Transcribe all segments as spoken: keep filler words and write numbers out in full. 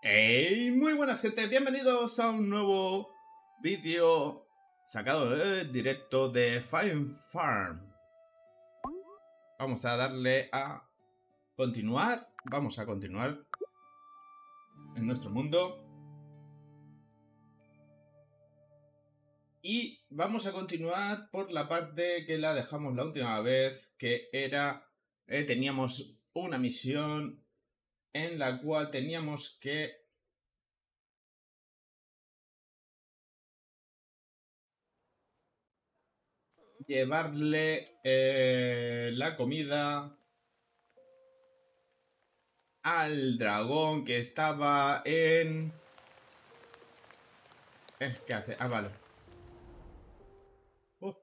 Hey, muy buenas gente, bienvenidos a un nuevo vídeo sacado en directo de Fine Farm. Vamos a darle a continuar, vamos a continuar en nuestro mundo. Y vamos a continuar por la parte que la dejamos la última vez, que era, eh, teníamos una misión en la cual teníamos que llevarle eh, la comida al dragón que estaba en... Eh, ¿qué hace? Ah, vale. Uh.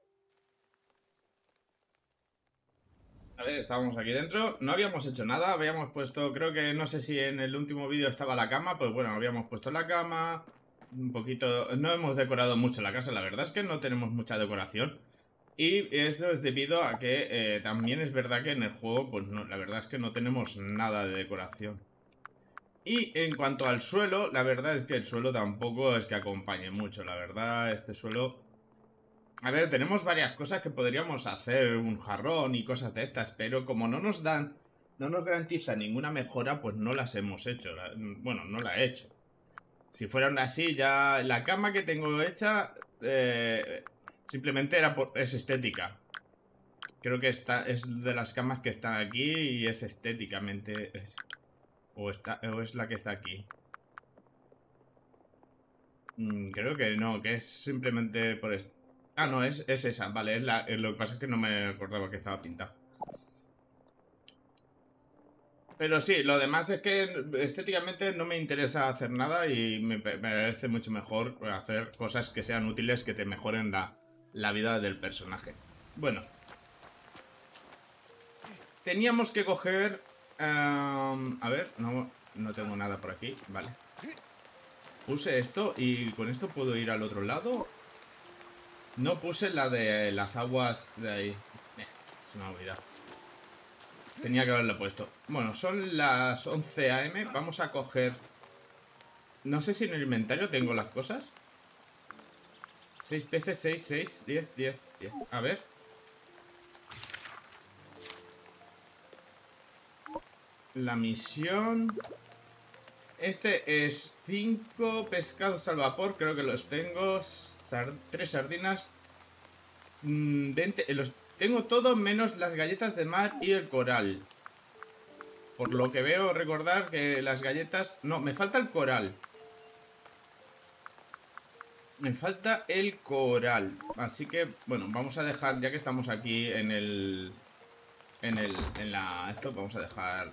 A ver, estábamos aquí dentro. No habíamos hecho nada. Habíamos puesto... Creo que no sé si en el último vídeo estaba la cama. Pues bueno, habíamos puesto la cama. Un poquito... No hemos decorado mucho la casa. La verdad es que no tenemos mucha decoración. Y esto es debido a que eh, también es verdad que en el juego, pues no, la verdad es que no tenemos nada de decoración. Y en cuanto al suelo, la verdad es que el suelo tampoco es que acompañe mucho. La verdad, este suelo... A ver, tenemos varias cosas que podríamos hacer, un jarrón y cosas de estas, pero como no nos dan, no nos garantiza ninguna mejora, pues no las hemos hecho. La, bueno, no la he hecho. Si fueran así, ya la cama que tengo hecha eh, simplemente era por, es estética. Creo que esta es de las camas que están aquí y es estéticamente... Es, o, está, o es la que está aquí. Mm, creo que no, que es simplemente por esto. Ah, no, es, es esa, vale, es la, lo que pasa es que no me acordaba que estaba pintada. Pero sí, lo demás es que estéticamente no me interesa hacer nada y me, me parece mucho mejor hacer cosas que sean útiles, que te mejoren la, la vida del personaje. Bueno. Teníamos que coger... Um, a ver, no, no tengo nada por aquí, vale. Puse esto y con esto puedo ir al otro lado. No puse la de las aguas de ahí. Eh, se me ha olvidado. Tenía que haberlo puesto. Bueno, son las once a eme. Vamos a coger... No sé si en el inventario tengo las cosas. seis peces, seis, seis, diez, diez, diez. A ver. La misión... Este es cinco pescados al vapor. Creo que los tengo. Sar... tres sardinas. veinte... Los tengo todo menos las galletas de mar y el coral. Por lo que veo, recordar que las galletas... No, me falta el coral. Me falta el coral. Así que, bueno, vamos a dejar... Ya que estamos aquí en el... En el... En la... Esto, vamos a dejar...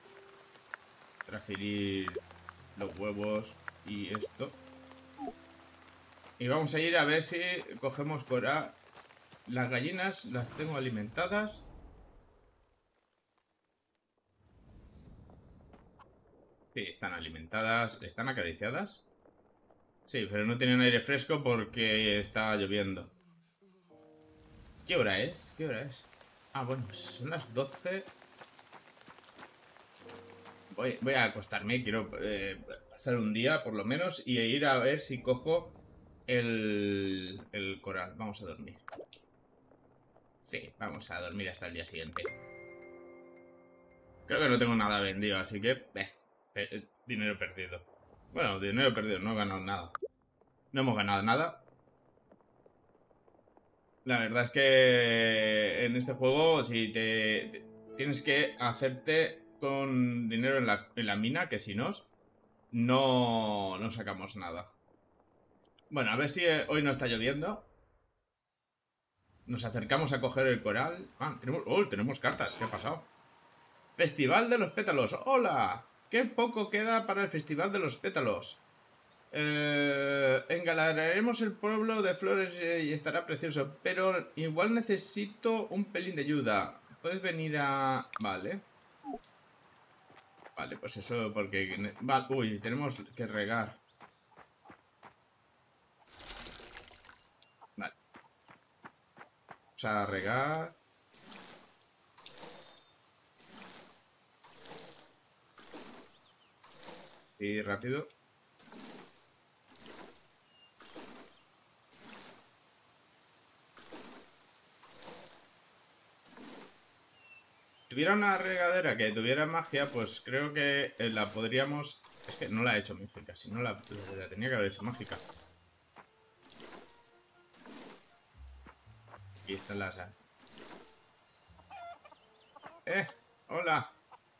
Transferir los huevos y esto. Y vamos a ir a ver si cogemos coral. Las gallinas las tengo alimentadas. Sí, están alimentadas. ¿Están acariciadas? Sí, pero no tienen aire fresco porque está lloviendo. ¿Qué hora es? ¿Qué hora es? Ah, bueno, son las doce. Voy, voy a acostarme, quiero eh, pasar un día por lo menos y ir a ver si cojo el, el coral. Vamos a dormir. Sí, vamos a dormir hasta el día siguiente. Creo que no tengo nada vendido, así que... Eh, eh, dinero perdido. Bueno, dinero perdido, no he ganado nada. No hemos ganado nada. La verdad es que en este juego, si te, te tienes que hacerte con dinero en la, en la mina, que si no, no, no sacamos nada. Bueno, a ver si eh, hoy no está lloviendo. Nos acercamos a coger el coral. Ah, tenemos, oh, tenemos cartas. ¿Qué ha pasado? Festival de los pétalos. ¡Hola! ¡Qué poco queda para el Festival de los pétalos! Eh, engalanaremos el pueblo de flores eh, y estará precioso. Pero igual necesito un pelín de ayuda. ¿Puedes venir a...? Vale. Vale, pues eso porque... Va, uy, tenemos que regar. Vale. Vamos a regar. Y rápido. Si tuviera una regadera que tuviera magia, pues creo que eh, la podríamos... Es que no la he hecho mágica, si no la, la tenía que haber hecho mágica. Aquí está la sal. ¡Eh! ¡Hola!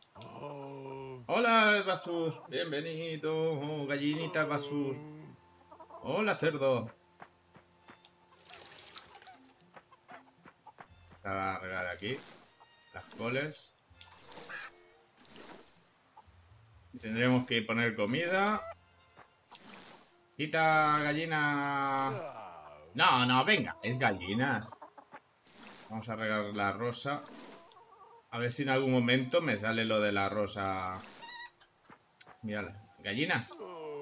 ¡Hola, Basur! ¡Bienvenido! Oh, gallinita Basur. ¡Hola, cerdo! Para regar aquí las coles. Y tendremos que poner comida. Quita gallina. No, no, venga, es gallinas. Vamos a regar la rosa. A ver si en algún momento me sale lo de la rosa. Mírala. Gallinas.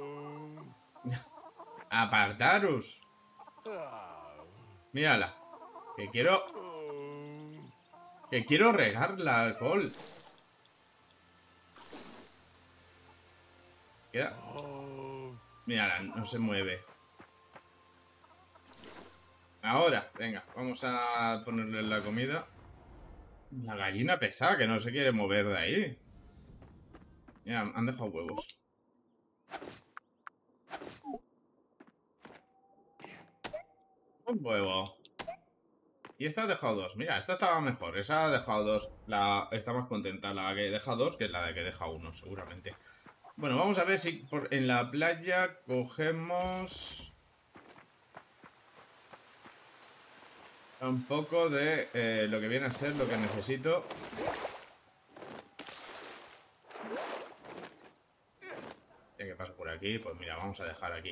Apartaros. Mírala. Que quiero... Que quiero regar la alcohol. Queda... Mírala, no se mueve. Ahora, venga, vamos a ponerle la comida. La gallina pesada, que no se quiere mover de ahí. Mira, han dejado huevos. Un huevo. Y esta ha dejado dos. Mira, esta estaba mejor. Esa ha dejado dos. La... Está más contenta la que deja dos que la de que deja uno, seguramente. Bueno, vamos a ver si por... en la playa cogemos... un poco de eh, lo que viene a ser lo que necesito. ¿Qué pasa por aquí? Pues mira, vamos a dejar aquí.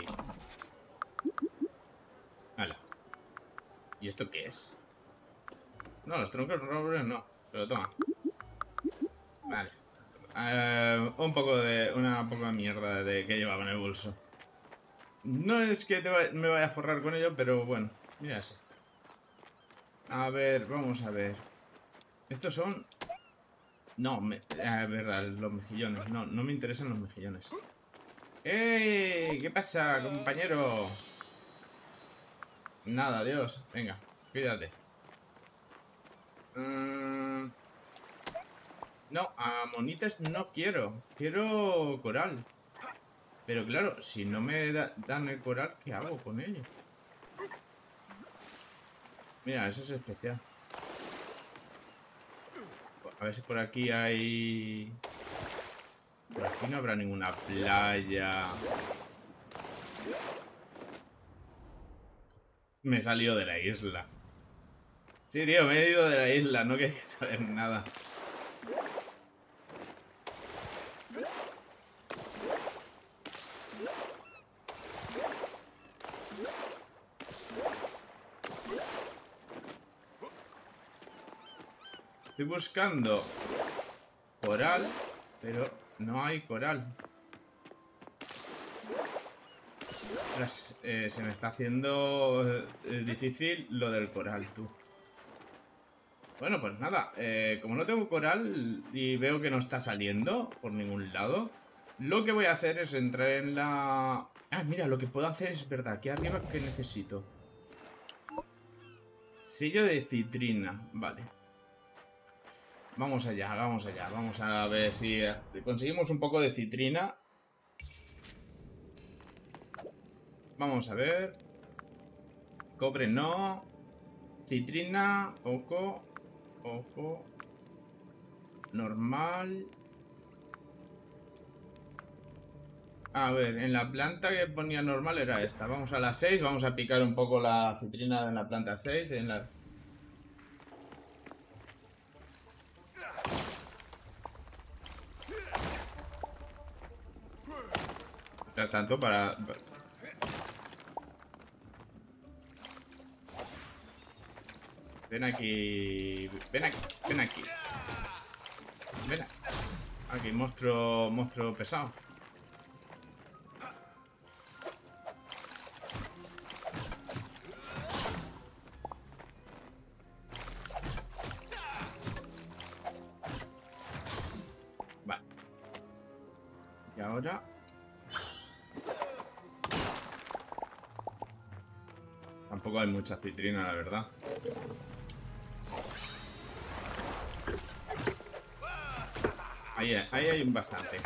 ¡Hala! ¿Y esto qué es? No, los troncos robles no. Pero toma. Vale. Eh, un poco de... Una poca mierda de que llevaba en el bolso. No es que te va, me vaya a forrar con ello, pero bueno. Mira ese. A ver, vamos a ver. Estos son... No, me... ah, es verdad, los mejillones. No, no me interesan los mejillones. ¡Ey! ¿Qué pasa, compañero? Nada, adiós. Venga, cuídate. Mm... No, a monitas no quiero. Quiero coral. Pero claro, si no me da, dan el coral, ¿qué hago con ello? Mira, eso es especial. A ver si por aquí hay... Por aquí no habrá ninguna playa. Me he salido de la isla. Sí, tío, me he ido de la isla. No quería saber nada. Estoy buscando coral, pero no hay coral. Ostras, eh, se me está haciendo eh, difícil lo del coral, tú. Bueno, pues nada, eh, como no tengo coral y veo que no está saliendo por ningún lado, lo que voy a hacer es entrar en la... Ah, mira, lo que puedo hacer es verdad, aquí arriba que necesito. Sello de citrina, vale. Vamos allá, vamos allá, vamos a ver si conseguimos un poco de citrina. Vamos a ver. Cobre no. Citrina, oco. Ojo. Normal. A ver, en la planta que ponía normal era esta. Vamos a la seis. Vamos a picar un poco la citrina en la planta seis. En la... Mientras tanto, para... Ven aquí... Ven aquí. Ven aquí. Ven aquí. Aquí, monstruo, monstruo pesado. Vale. Y ahora... Tampoco hay mucha citrina, la verdad. Ahí, ahí hay bastante.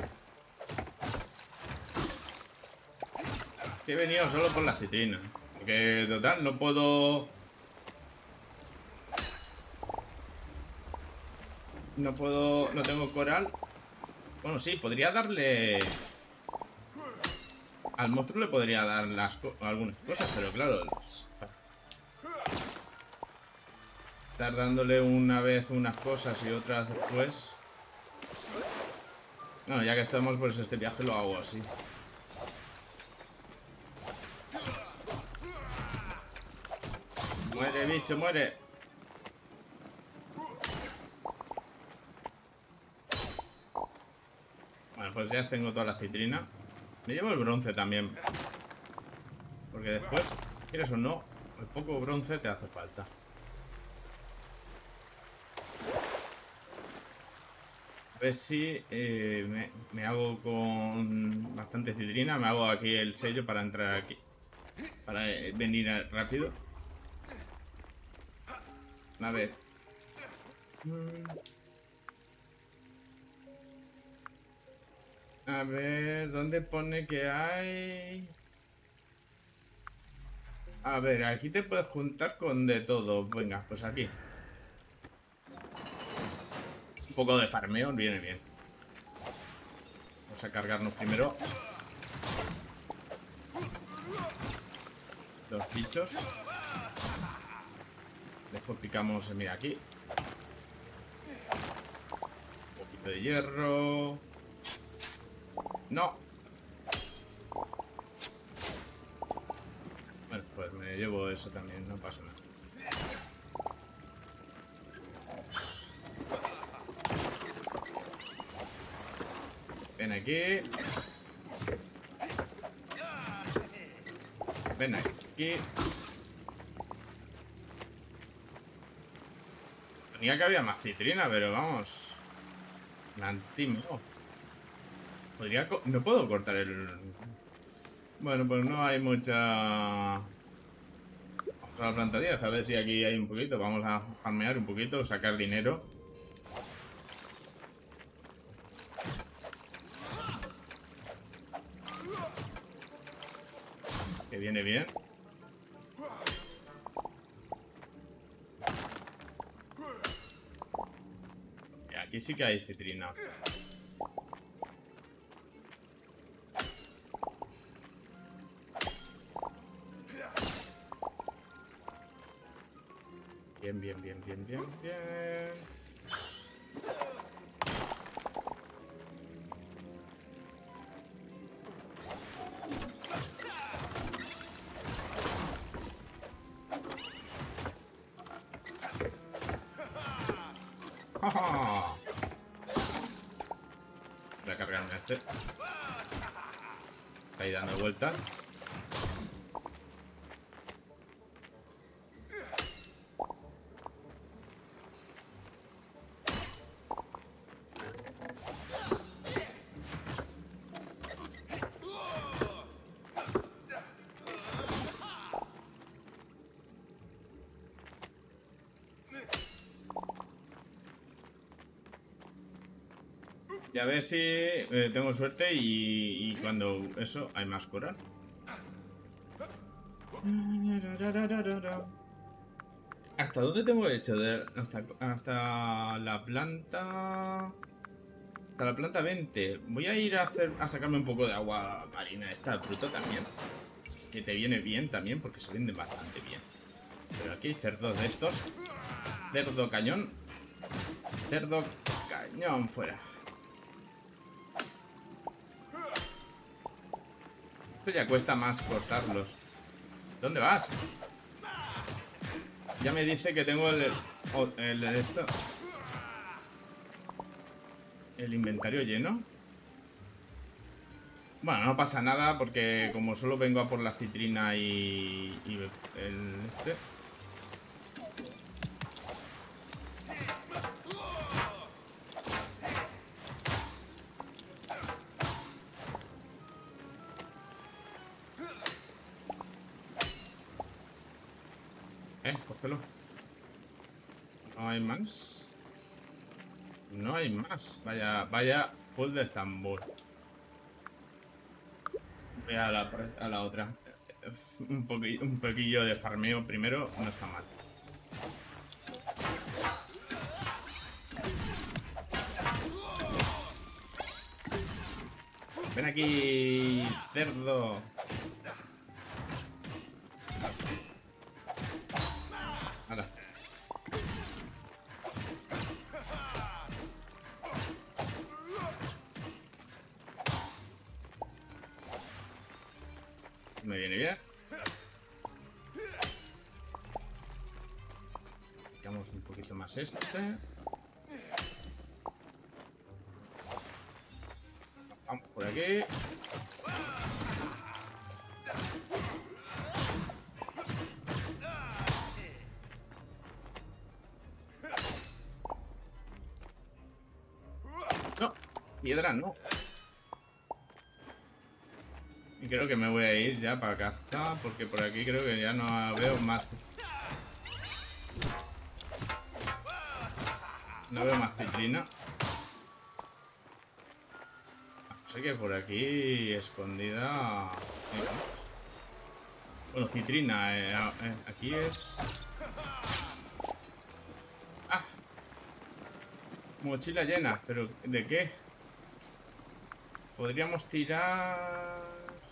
He venido solo por la citrina. Porque, total, no puedo... No puedo... No tengo coral. Bueno, sí, podría darle... Al monstruo le podría dar las co algunas cosas, pero claro... Estar dándole una vez unas cosas y otras después... Bueno, ya que estamos, pues este viaje lo hago así. Muere, bicho, muere. Bueno, pues ya tengo toda la citrina. Me llevo el bronce también. Porque después, quieres o no, el poco bronce te hace falta. A ver si eh, me, me hago con bastante citrina. Me hago aquí el sello para entrar aquí. Para eh, venir rápido. A ver. A ver, ¿dónde pone que hay? A ver, aquí te puedes juntar con de todo. Venga, pues aquí. Un poco de farmeo viene bien. Vamos a cargarnos primero los bichos. Después picamos, mira, aquí. Un poquito de hierro. No. Bueno, pues me llevo eso también, no pasa nada. Ven aquí. Ven aquí. Tenía que había más citrina, pero vamos. Lantimo. Podría... No puedo cortar el... Bueno, pues no hay mucha... Vamos a la planta diez, a ver si aquí hay un poquito. Vamos a farmear un poquito, sacar dinero. Que viene bien. Y aquí sí que hay citrina. Bien, bien, bien, bien, bien, bien. ¡Ja! Voy a cargarme a este. Está ahí dando vueltas. Y a ver si eh, tengo suerte y, y cuando eso hay más coral. ¿Hasta dónde tengo hecho? De, hasta, hasta la planta... Hasta la planta veinte. Voy a ir a, hacer, a sacarme un poco de agua marina. Esta fruta también. Que te viene bien también porque se venden bastante bien. Pero aquí hay cerdos de estos. Cerdo cañón. Cerdo cañón fuera. Esto ya cuesta más cortarlos. ¿Dónde vas? Ya me dice que tengo el... El, el esto... El inventario lleno. Bueno, no pasa nada porque como solo vengo a por la citrina y... y el este... Eh, cógelo. No hay más. No hay más. Vaya, vaya full de Estambul. Voy a la, a la otra. Un poquillo, un poquillo de farmeo primero no está mal. Ven aquí, cerdo. Ahora. Me viene bien. Quitamos un poquito más este. Vamos por aquí. No, piedra no. Y creo que me voy a ir ya para casa, porque por aquí creo que ya no veo más. No veo más citrina. Sé que por aquí escondida. Bueno, citrina. Eh, eh, aquí es. ¡Ah! Mochila llena. ¿Pero de qué? Podríamos tirar.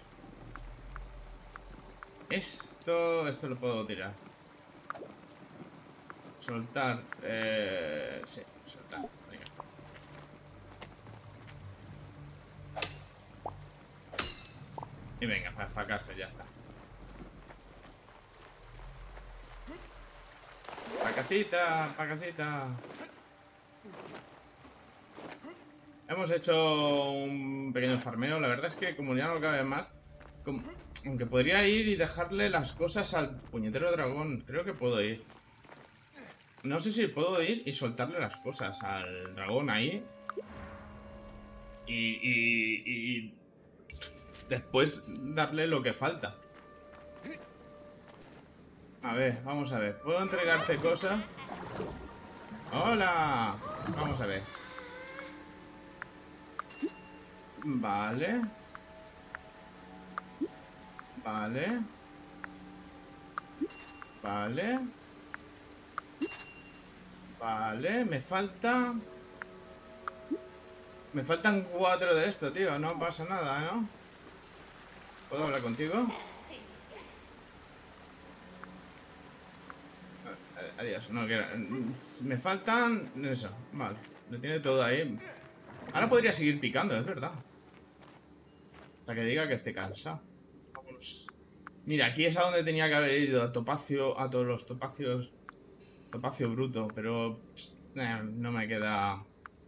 Esto. Esto lo puedo tirar. Soltar. Eh... Sí, soltar. Venga. Y venga, para pa casa, ya está. Pa casita, pa casita. Hemos hecho un pequeño farmeo. La verdad es que como ya no cabe más, como... aunque podría ir y dejarle las cosas al puñetero dragón. Creo que puedo ir. No sé si puedo ir y soltarle las cosas al dragón ahí. Y, y, y después darle lo que falta. A ver, vamos a ver. ¿Puedo entregarte cosas? ¡Hola! Vamos a ver. Vale. Vale. Vale. Vale, me falta... Me faltan cuatro de esto, tío. No pasa nada, ¿no? ¿Puedo hablar contigo? Adiós, no quiero... Me faltan... Eso, vale. Lo tiene todo ahí. Ahora podría seguir picando, es verdad. Hasta que diga que esté cansado. Vámonos. Mira, aquí es a donde tenía que haber ido. A Topacio, a todos los topacios. Topacio bruto, pero... Pss, eh, no me queda...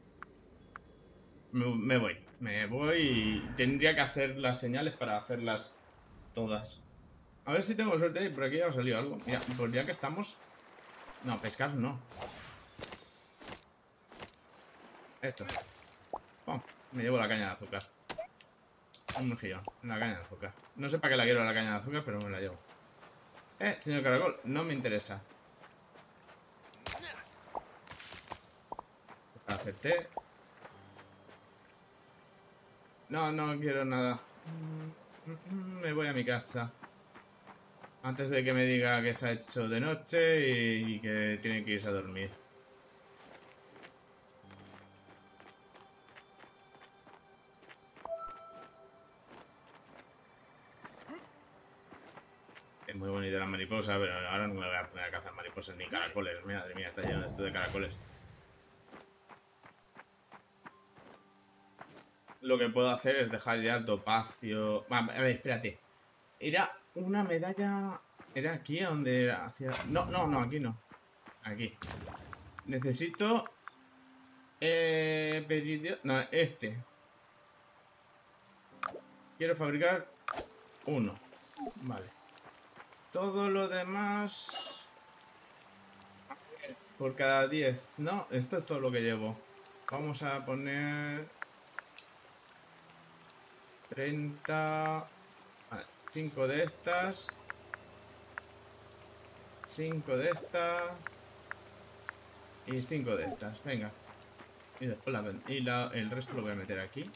Me, me voy. Me voy y tendría que hacer las señales para hacerlas todas. A ver si tengo suerte y por aquí ya ha salido algo. Mira, pues ya que estamos... No, pescar no. Esto. Oh, me llevo la caña de azúcar. Un mejillón. La caña de azúcar. No sé para qué la quiero la caña de azúcar, pero me la llevo. Eh, señor caracol, no me interesa. Para hacer té. No, no quiero nada. Me voy a mi casa. Antes de que me diga que se ha hecho de noche y que tiene que irse a dormir. Es muy bonita la mariposa, pero ahora no me voy a poner a cazar mariposas ni caracoles. Madre mía, está lleno esto de caracoles. Lo que puedo hacer es dejar ya el topacio... A ver, espérate. Era una medalla... ¿Era aquí a donde era? Hacia... No, no, no, aquí no. Aquí. Necesito... Eh... Peridio... No, este. Quiero fabricar uno. Vale. Todo lo demás... Por cada diez. No, esto es todo lo que llevo. Vamos a poner... treinta... Vale, cinco de estas. cinco de estas. Y cinco de estas, venga. Y después la, y la, el resto lo voy a meter aquí.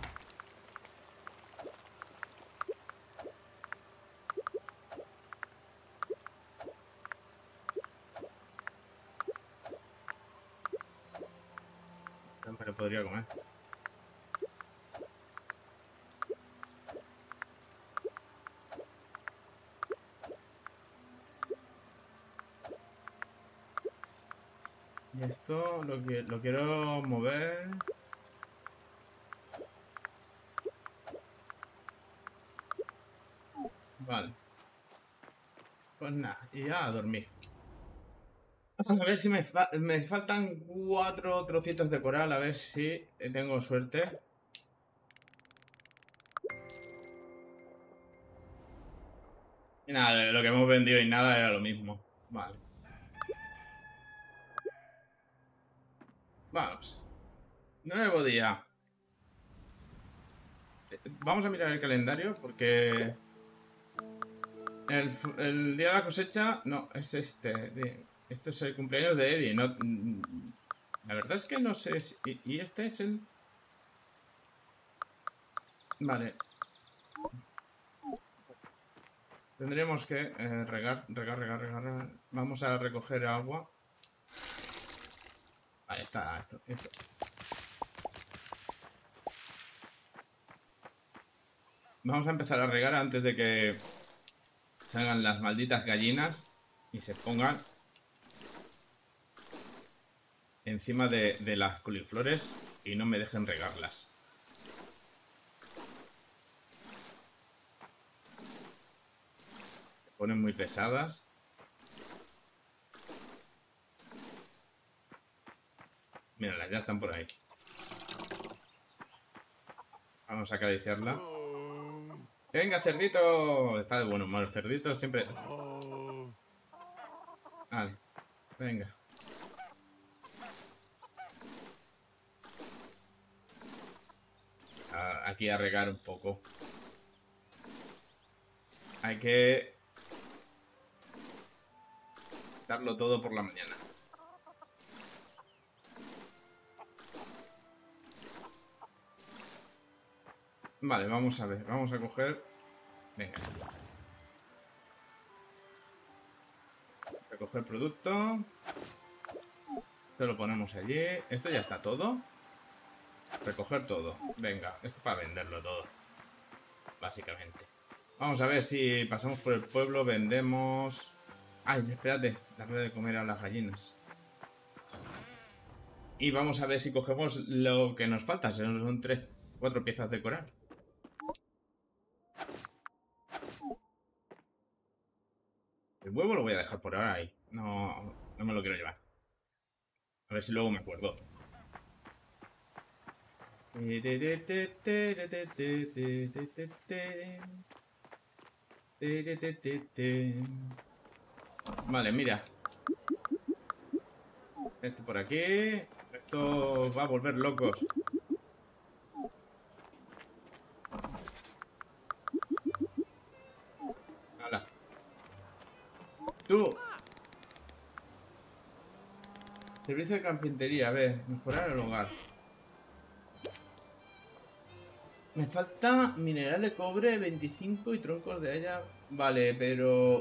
No me lo podría comer. Y esto lo, que, lo quiero mover. Vale. Pues nada, y ya a dormir. A ver si me, fa me faltan cuatro trocitos de coral, a ver si tengo suerte. Y nada, lo que hemos vendido y nada era lo mismo. Vale. Vamos. Nuevo día. Vamos a mirar el calendario porque... El, el día de la cosecha... No, es este. Este es el cumpleaños de Eddie. No, la verdad es que no sé si... Y este es el... Vale. Tendremos que eh, regar, regar, regar, regar. Vamos a recoger agua. Ahí está, esto, esto. Vamos a empezar a regar antes de que salgan las malditas gallinas y se pongan encima de, de las coliflores y no me dejen regarlas. Se ponen muy pesadas. Míralas, ya están por ahí. Vamos a acariciarla. ¡Venga, cerdito! Está de buen humor el cerdito, siempre... Vale, venga. A, aquí a regar un poco. Hay que... darlo todo por la mañana. Vale, vamos a ver. Vamos a coger... Venga. Recoger producto. Esto lo ponemos allí. Esto ya está todo. Recoger todo. Venga, esto para venderlo todo. Básicamente. Vamos a ver si pasamos por el pueblo, vendemos... Ay, espérate. Darle de comer a las gallinas. Y vamos a ver si cogemos lo que nos falta. Son tres, cuatro piezas de coral. El huevo lo voy a dejar por ahora ahí. No, no me lo quiero llevar. A ver si luego me acuerdo. Vale, mira. Esto por aquí. Esto va a volver locos. Hala. Tú. Servicio de carpintería. A ver, mejorar el hogar. Me falta mineral de cobre veinticinco y troncos de haya. Vale, pero...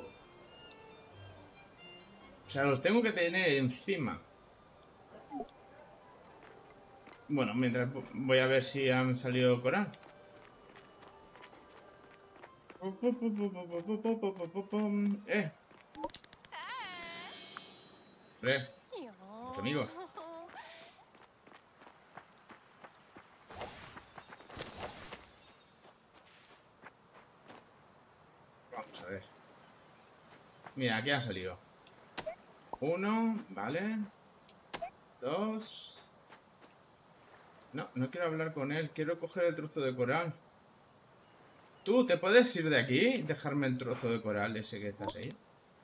O sea, los tengo que tener encima. Bueno, mientras voy a ver si han salido coral. Eh. Re. Nuestro amigo. Vamos a ver. Mira, aquí ha salido. Uno, vale. Dos. No, no quiero hablar con él. Quiero coger el trozo de coral. ¿Tú te puedes ir de aquí y dejarme el trozo de coral ese que estás ahí?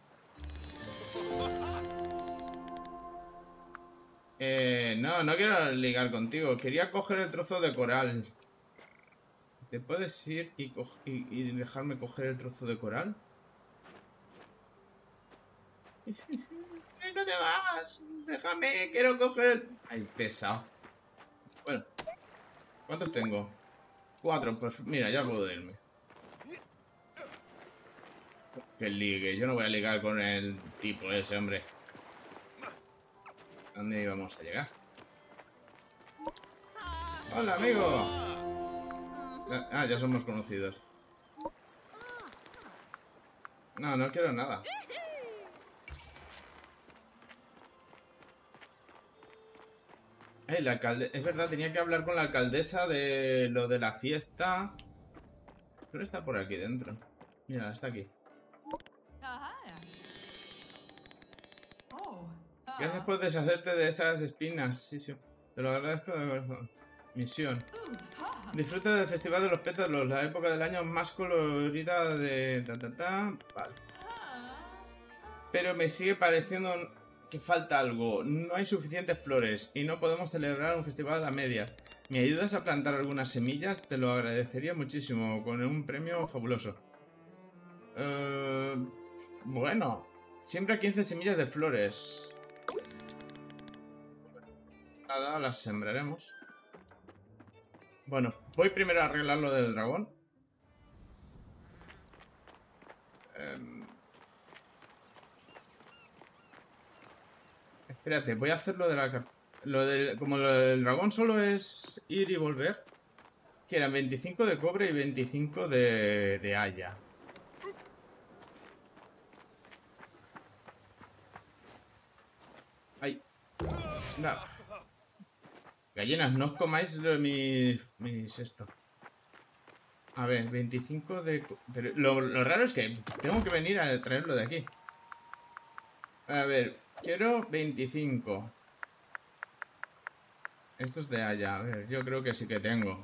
Eh, no, no quiero ligar contigo. Quería coger el trozo de coral. ¿Te puedes ir y, y, y dejarme coger el trozo de coral? ¡No te vas! ¡Déjame! ¡Quiero coger el... ¡Ay, pesado! Bueno, ¿cuántos tengo? Cuatro, pues mira, ya puedo irme. Que ligue, yo no voy a ligar con el tipo ese, hombre. ¿A dónde íbamos a llegar? ¡Hola, amigo! Ah, ya somos conocidos. No, no quiero nada. Eh, la alcalde... Es verdad, tenía que hablar con la alcaldesa de lo de la fiesta. Pero está por aquí dentro. Mira, está aquí. Gracias por deshacerte de esas espinas. Sí, sí. Te lo agradezco de corazón. Misión. Disfruta del Festival de los Pétalos, la época del año más colorida de... Ta, ta, ta. Vale. Pero me sigue pareciendo que falta algo. No hay suficientes flores y no podemos celebrar un festival a medias. ¿Me ayudas a plantar algunas semillas? Te lo agradecería muchísimo, con un premio fabuloso. Uh, bueno, siempre quince semillas de flores. Nada, las sembraremos. Bueno, voy primero a arreglar lo del dragón. Um, espérate, voy a hacer lo de la... Lo del, como lo del dragón solo es ir y volver. Que eran veinticinco de cobre y veinticinco de, de haya. Ay. No. Gallinas, no os comáis lo, mis, mis esto. A ver, veinticinco de... Pero lo, lo raro es que tengo que venir a traerlo de aquí. A ver, quiero veinticinco. Esto es de allá. A ver, yo creo que sí que tengo.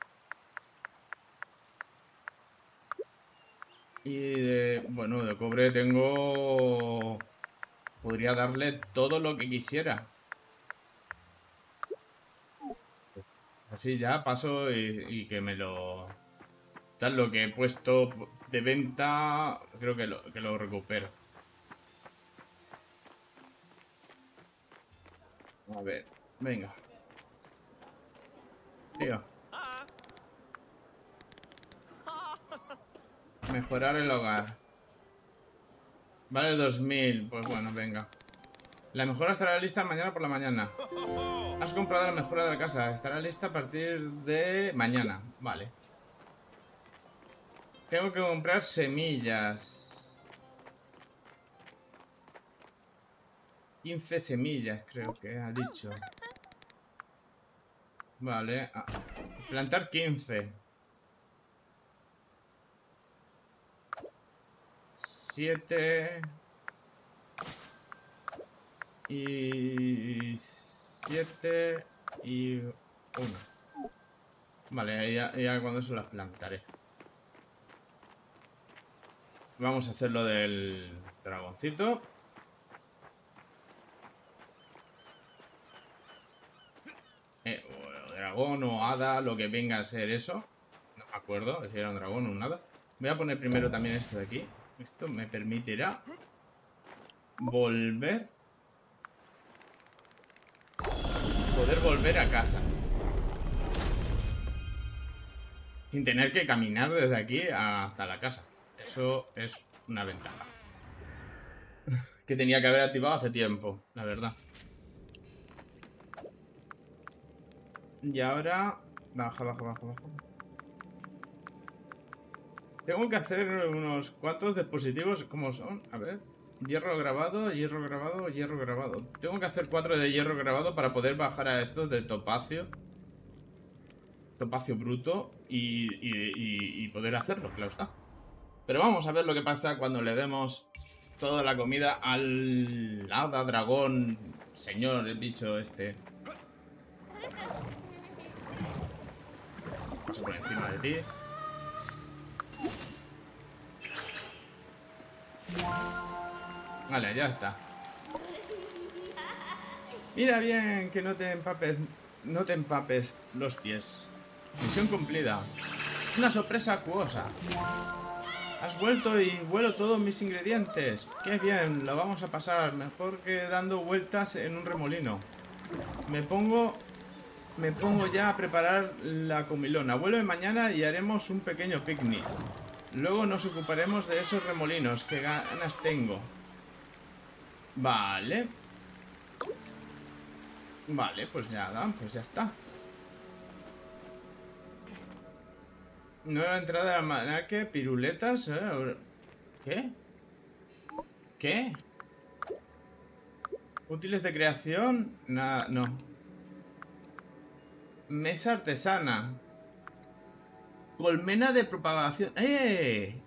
Y de... Bueno, de cobre tengo... Podría darle todo lo que quisiera. Así ya paso y, y que me lo... Tal lo que he puesto de venta, creo que lo, que lo recupero. A ver, venga. Tío. Mejorar el hogar. Vale dos mil, pues bueno, venga. La mejora estará lista mañana por la mañana. Has comprado la mejora de la casa. Estará lista a partir de mañana. Vale. Tengo que comprar semillas. quince semillas, creo que ha dicho. Vale. Ah, plantar quince. siete. Y... siete. Y... uno. Vale, ya, ya cuando eso las plantaré. Vamos a hacer lo del dragoncito. Eh, o dragón o hada, lo que venga a ser eso. No me acuerdo si era un dragón o un hada. Voy a poner primero también esto de aquí. Esto me permitirá volver. Poder volver a casa. Sin tener que caminar desde aquí hasta la casa. Eso es una ventaja. Que tenía que haber activado hace tiempo, la verdad. Y ahora... Baja, baja, baja, baja. Tengo que hacer unos cuantos dispositivos. ¿Cómo son? A ver. Hierro grabado, hierro grabado, hierro grabado. Tengo que hacer cuatro de hierro grabado para poder bajar a estos de topacio. Topacio bruto. Y, y, y, y poder hacerlo, claro está. Pero vamos a ver lo que pasa cuando le demos toda la comida al hada, dragón, señor, el bicho este. Paso por encima de ti. Vale, ya está. Mira bien que no te empapes, no te empapes los pies. Misión cumplida. Una sorpresa acuosa. Has vuelto y vuelo todos mis ingredientes. ¡Qué bien! Lo vamos a pasar. Mejor que dando vueltas en un remolino. Me pongo... Me pongo ya a preparar la comilona. Vuelve mañana y haremos un pequeño picnic. Luego nos ocuparemos de esos remolinos. ¡Qué ganas tengo! Vale. Vale, pues nada, pues ya está. Nueva entrada al almanaque, piruletas. ¿eh? ¿Qué? ¿Qué? ¿Útiles de creación? Nada, no. Mesa artesana. Colmena de propagación. ¡Eh!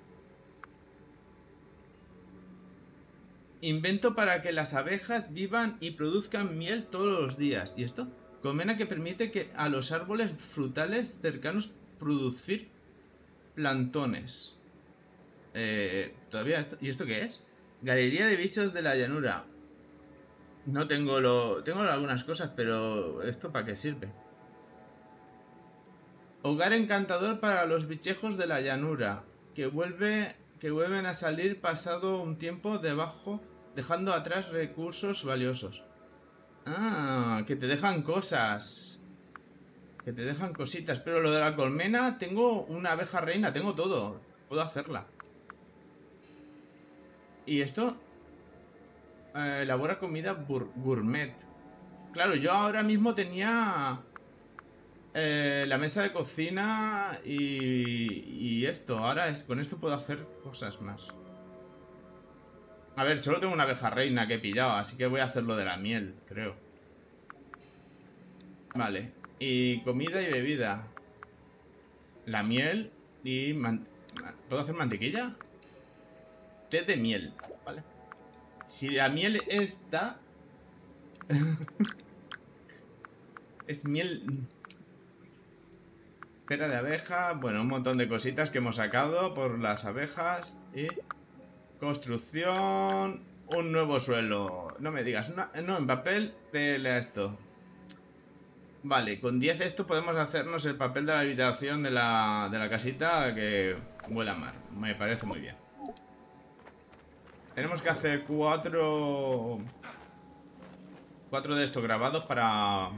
Invento para que las abejas vivan y produzcan miel todos los días. ¿Y esto? Colmena que permite que a los árboles frutales cercanos producir plantones. Eh, todavía esto. ¿Y esto qué es? Galería de bichos de la llanura. No tengo lo. Tengo algunas cosas, pero ¿esto para qué sirve? Hogar encantador para los bichejos de la llanura. Que vuelve. Que vuelven a salir pasado un tiempo debajo. Dejando atrás recursos valiosos. Ah, que te dejan cosas. Que te dejan cositas. Pero lo de la colmena, tengo una abeja reina, tengo todo. Puedo hacerla. ¿Y esto? Eh, elabora comida gourmet. Claro, yo ahora mismo tenía eh, la mesa de cocina y, y esto. Ahora es, con esto puedo hacer cosas más. A ver, solo tengo una abeja reina que he pillado, así que voy a hacer lo de la miel, creo. Vale. Y comida y bebida. La miel y... ¿Puedo hacer mantequilla? Té de miel. Vale. Si la miel esta... es miel... Cera de abeja. Bueno, un montón de cositas que hemos sacado por las abejas. Y... construcción... Un nuevo suelo. No me digas. Una... No, en papel de esto. Vale, con diez esto podemos hacernos el papel de la habitación de la, de la casita que huele a mar. Me parece muy bien. Tenemos que hacer cuatro... Cuatro de estos grabados para...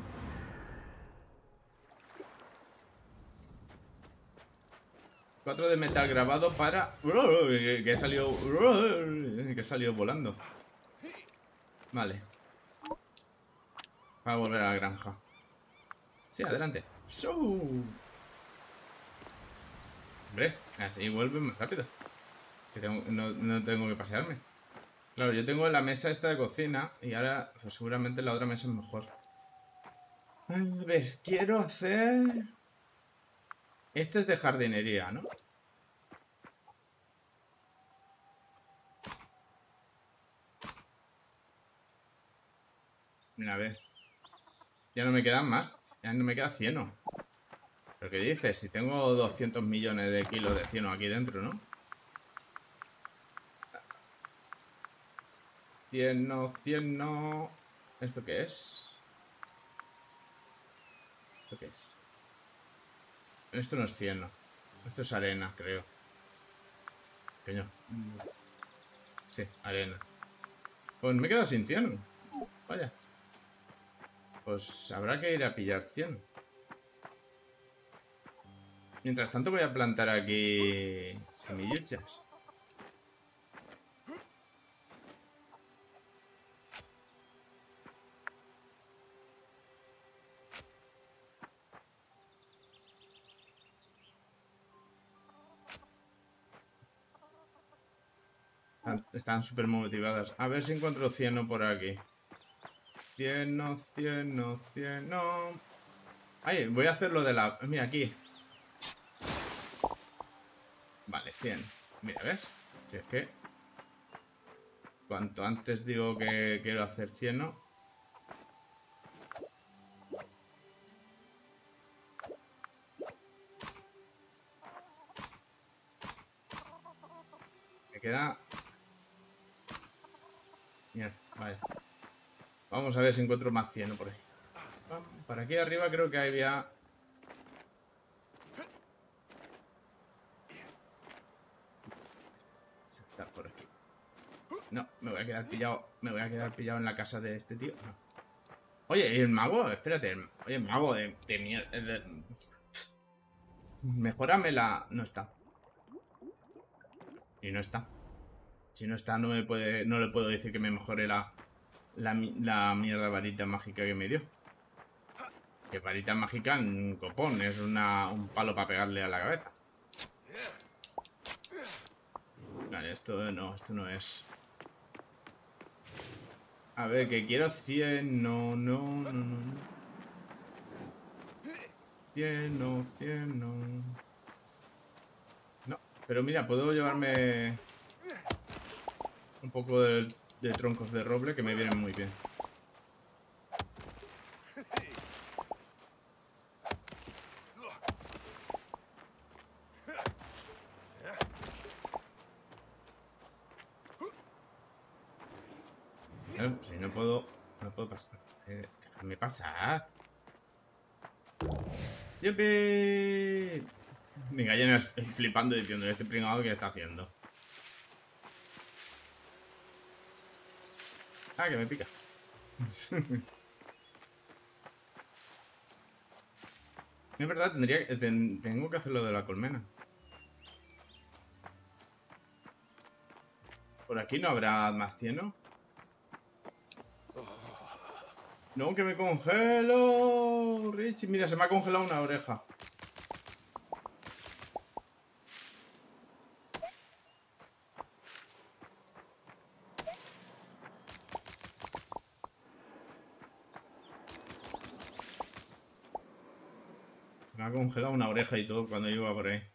Cuatro de metal grabado para... Que he salido... Que he salido volando. Vale. Para volver a la granja. Sí, adelante. Hombre, así vuelve más rápido. Que tengo, no, no tengo que pasearme. Claro, yo tengo la mesa esta de cocina y ahora pues seguramente la otra mesa es mejor. A ver, quiero hacer... Este es de jardinería, ¿no? A ver. Ya no me quedan más. Ya no me queda cieno. ¿Pero qué dices? Si tengo doscientos millones de kilos de cieno aquí dentro, ¿no? Cieno, cieno... ¿Esto qué es? ¿Esto qué es? Esto no es cieno. Esto es arena, creo. Coño. Sí, arena. Pues me he quedado sin cieno. Vaya. Pues habrá que ir a pillar cieno. Mientras tanto voy a plantar aquí semilluchas. Están súper motivadas. A ver si encuentro cieno por aquí. Cieno, cieno, cieno. Ay, voy a hacer lo de la... Mira, aquí. Vale, cien. Mira, ¿ves? Si es que... Cuanto antes digo que quiero hacer cieno... Me queda... Mira, vale. Vamos a ver si encuentro más cieno por ahí. Para aquí arriba creo que había... Está por aquí. No, me voy a quedar pillado. Me voy a quedar pillado en la casa de este tío. No. Oye, ¿y el mago? Espérate. El, oye, el mago de, de mierda. Mejórame la... No está. Y no está. Si no está, no me puede. No le puedo decir que me mejore la. La, la mierda varita mágica que me dio. Que varita mágica, un copón. Es una, un palo para pegarle a la cabeza. Vale, esto no, esto no es. A ver, que quiero cien. No, no, no, no, no. cien, no, cien, no. No, pero mira, puedo llevarme un poco de, de troncos de roble que me vienen muy bien. Claro, si no puedo... No puedo pasar. Eh, déjame pasar. ¡Yupi! Mi gallina es flipando diciendo, este pringado que está haciendo. Ah, que me pica. Es verdad, tendría que, ten, tengo que hacer lo de la colmena. Por aquí no habrá más cieno. No, que me congelo. Richie, mira, se me ha congelado una oreja. Me ha congelado una oreja y todo cuando iba por ahí.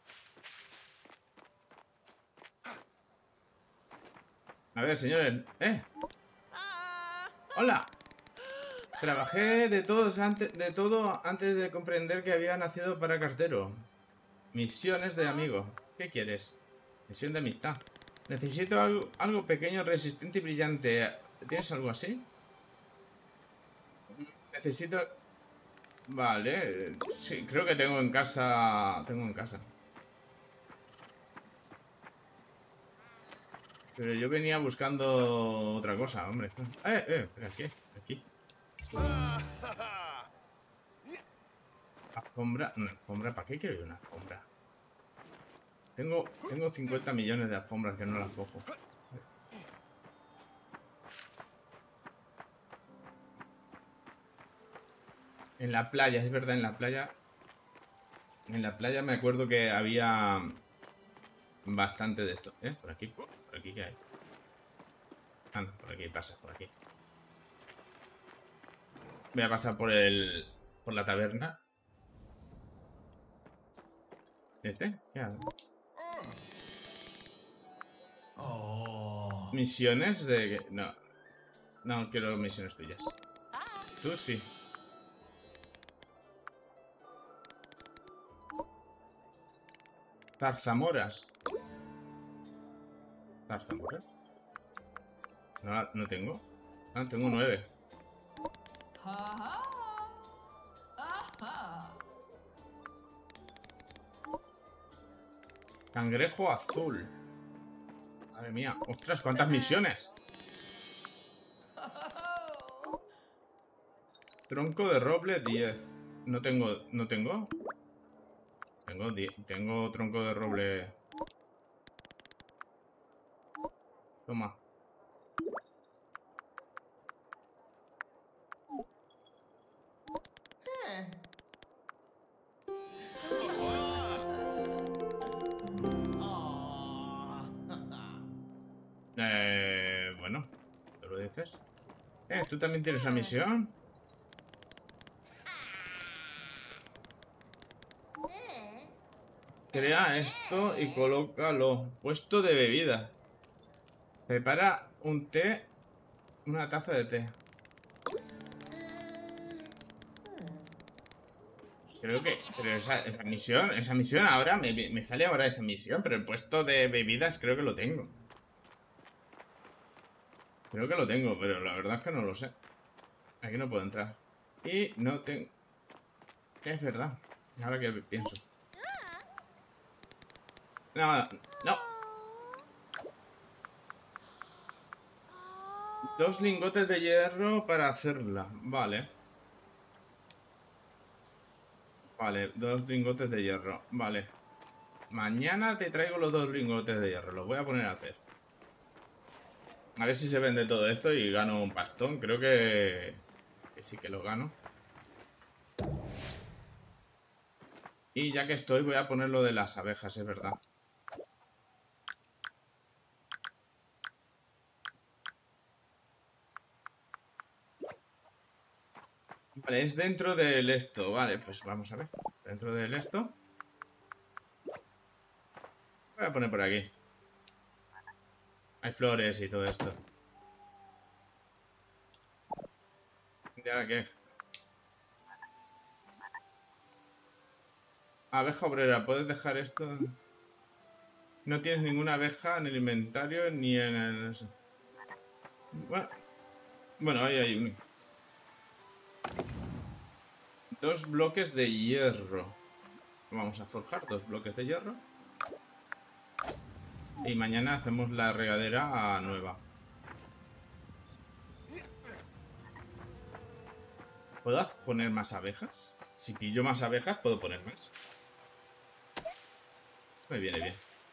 A ver, señores. ¡Eh! ¡Hola! Trabajé de, todos antes, de todo antes de comprender que había nacido para cartero. Misiones de amigo. ¿Qué quieres? Misión de amistad. Necesito algo, algo pequeño, resistente y brillante. ¿Tienes algo así? Necesito... Vale. Sí, creo que tengo en casa... Tengo en casa. Pero yo venía buscando otra cosa, hombre. Eh, eh, espera, ¿qué? Aquí. Alfombra. Una alfombra. ¿Para qué quiero yo una alfombra? Tengo, tengo cincuenta millones de alfombras que no las cojo. En la playa, es verdad, en la playa. En la playa me acuerdo que había bastante de esto. ¿Eh? Por aquí. ¿Por aquí qué hay? Ah, no, por aquí pasa, por aquí. Voy a pasar por el... Por la taberna. ¿Este? ¿Qué hago? Oh. Misiones de... No. No quiero misiones tuyas. Tú sí. Zarzamoras. ¿Zarzamoras? No, no tengo. Ah, tengo nueve. Cangrejo azul. Madre mía. Ostras, ¿cuántas misiones? Tronco de roble, diez. No tengo... ¿No tengo? Tengo, tengo tronco de roble. Toma. Eh, bueno, ¿tú lo dices? Eh, ¿tú también tienes una misión? Crea esto y colócalo. Puesto de bebida. Prepara un té. Una taza de té. Creo que... Pero esa, esa misión... Esa misión ahora... Me, me sale ahora esa misión. Pero el puesto de bebidas creo que lo tengo. Creo que lo tengo, pero la verdad es que no lo sé. Aquí no puedo entrar. Y no tengo... Es verdad. Ahora que pienso. No, no. Dos lingotes de hierro para hacerla. Vale. Vale, dos lingotes de hierro. Vale. Mañana te traigo los dos lingotes de hierro. Los voy a poner a hacer. A ver si se vende todo esto y gano un pastón. Creo que, que sí que lo gano. Y ya que estoy, voy a poner lo de las abejas, es verdad. Vale, es dentro del esto. Vale, pues vamos a ver. Dentro del esto. Voy a poner por aquí. Hay flores y todo esto. ¿Y ahora qué? Abeja obrera, ¿puedes dejar esto? No tienes ninguna abeja en el inventario ni en el... Bueno, bueno ahí hay un... Dos bloques de hierro. Vamos a forjar dos bloques de hierro. Y mañana hacemos la regadera nueva. ¿Puedo poner más abejas? Si pillo más abejas, puedo poner más. Esto me viene bien.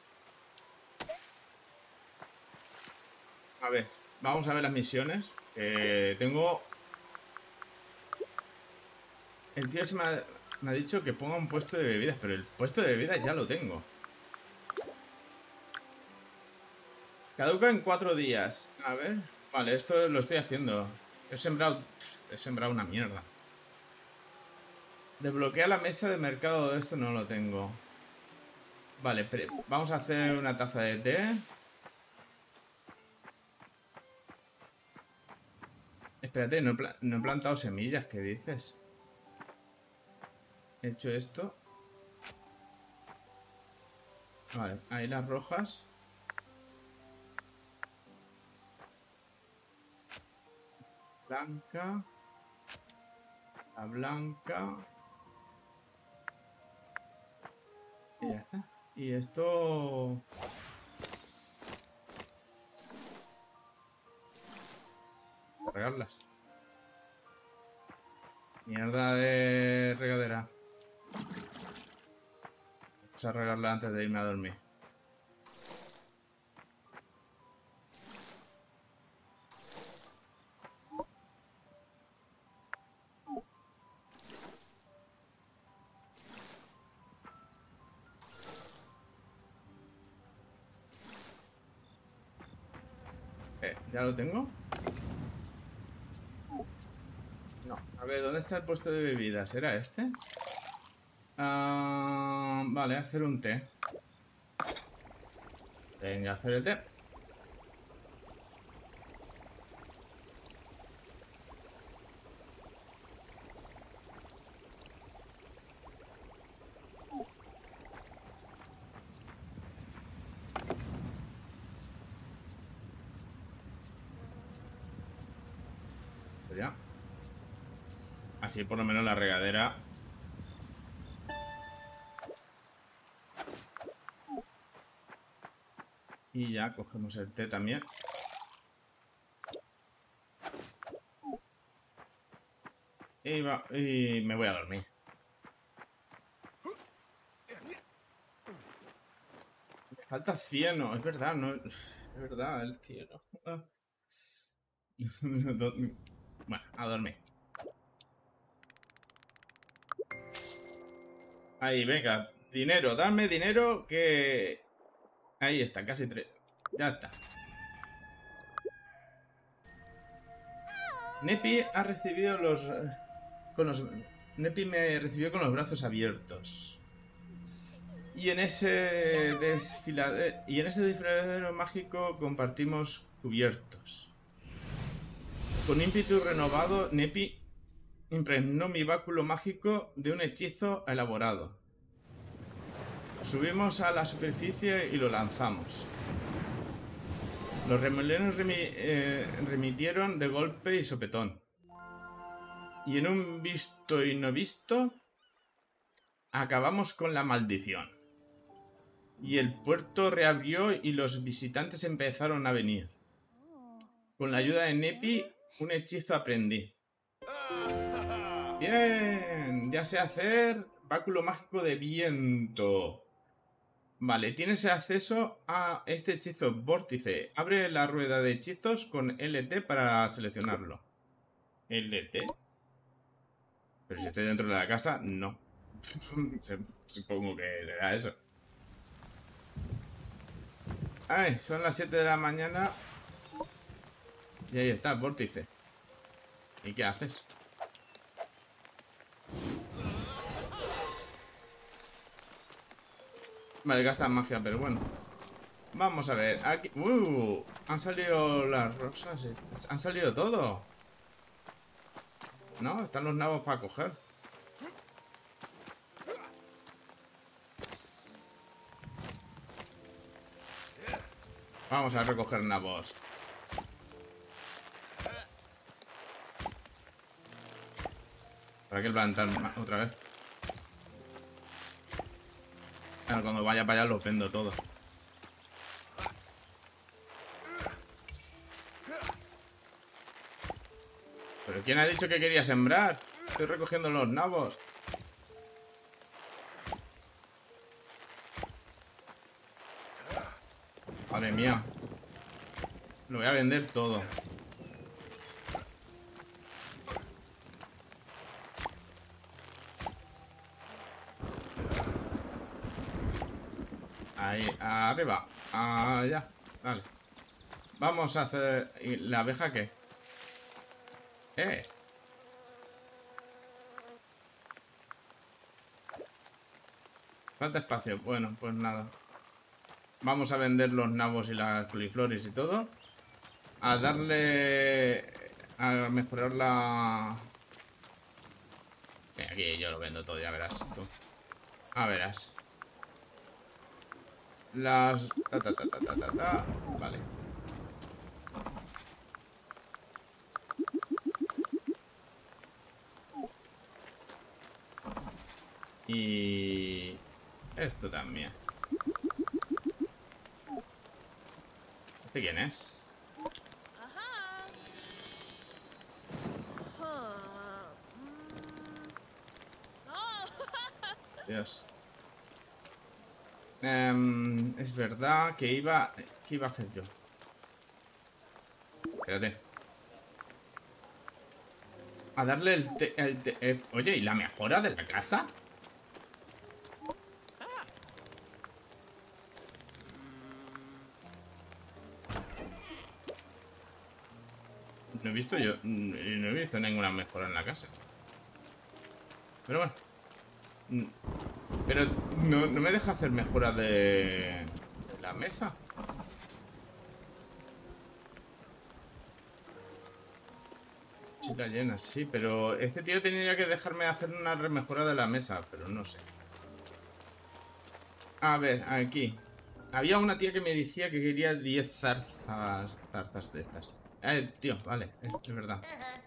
A ver, vamos a ver las misiones. Eh, tengo... El tío se me ha, me ha dicho que ponga un puesto de bebidas, pero el puesto de bebidas ya lo tengo. Caduca en cuatro días. A ver. Vale, esto lo estoy haciendo. He sembrado... He sembrado una mierda. Desbloquea la mesa de mercado de esto, no lo tengo. Vale, vamos a hacer una taza de té. Espérate, no he, pla no he plantado semillas, ¿qué dices? He hecho esto. Vale, ahí las rojas. Blanca. La blanca. Y ya está. Y esto... regarlas. Mierda de regadera. Vamos a regarla antes de irme a dormir. Eh, ¿ya lo tengo? No. A ver, ¿dónde está el puesto de bebidas? ¿Era este? Ah, vale, hacer un té. Venga, hacer el té. Pues ya. Así por lo menos la regadera... Y ya cogemos el té también. Y, va, y me voy a dormir. Me falta cieno, es verdad, no... Es verdad, el cieno. Bueno, a dormir. Ahí, venga. Dinero, dame dinero que... Ahí está, casi tres. Ya está. Nepi ha recibido los... Con los... Nepi me recibió con los brazos abiertos. Y en ese desfiladero... Y en ese desfiladero mágico compartimos cubiertos. Con ímpetu renovado, Nepi impregnó mi báculo mágico de un hechizo elaborado. Subimos a la superficie y lo lanzamos. Los remolinos remi eh, remitieron de golpe y sopetón. Y en un visto y no visto, acabamos con la maldición. Y el puerto reabrió y los visitantes empezaron a venir. Con la ayuda de Nepi, un hechizo aprendí. Bien, ya sé hacer báculo mágico de viento. Vale, tienes acceso a este hechizo vórtice. Abre la rueda de hechizos con L T para seleccionarlo. ¿L T? Pero si estoy dentro de la casa, no. Supongo que será eso. Ay, son las siete de la mañana. Y ahí está, vórtice. ¿Y qué haces? Vale, gasta magia, pero bueno. Vamos a ver. Aquí... ¡Uh! Han salido las rosas. Han salido todo. ¿No? Están los nabos para coger. Vamos a recoger nabos. ¿Para qué plantar otra vez? Claro, cuando vaya para allá los vendo todos. ¿Pero quién ha dicho que quería sembrar? Estoy recogiendo los nabos. Madre mía. Lo voy a vender todo. Ahí, arriba. Allá. Vale. Vamos a hacer... ¿Y la abeja qué? ¡Eh! Falta espacio. Bueno, pues nada. Vamos a vender los nabos y las coliflores y todo. A darle... A mejorar la... Sí, aquí yo lo vendo todo, ya verás. Tú. Ah, verás. Las... Ta, ta, ta, ta, ta, ta, ta. Vale. Y... Esto también. ¿Este quién es? Dios. Um, es verdad que iba... ¿Qué iba a hacer yo? Espérate. A darle el... Te, el te, eh, oye, ¿y la mejora de la casa? No he visto yo... No he visto ninguna mejora en la casa. Pero bueno. Pero no, no me deja hacer mejora de, de la mesa. Chica llena, sí, pero este tío tendría que dejarme hacer una remejora de la mesa, pero no sé. A ver, aquí. Había una tía que me decía que quería diez zarzas, zarzas de estas. Eh, tío, vale, es, es verdad.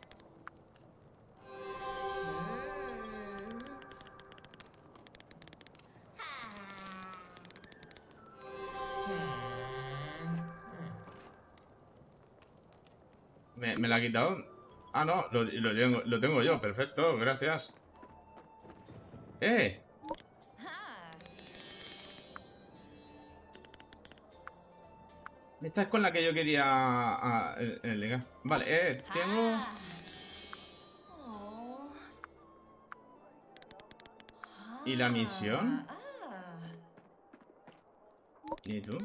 ¿Me, me la ha quitado? Ah, no, lo, lo, tengo, lo tengo yo, perfecto, gracias. ¡Eh! Esta es con la que yo quería a, a, ligar. Vale, eh, tengo... ¿Y la misión? ¿Y tú?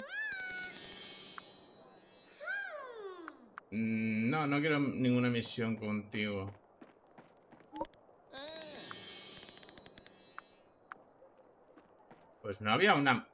No, no quiero ninguna misión contigo. Pues no había una...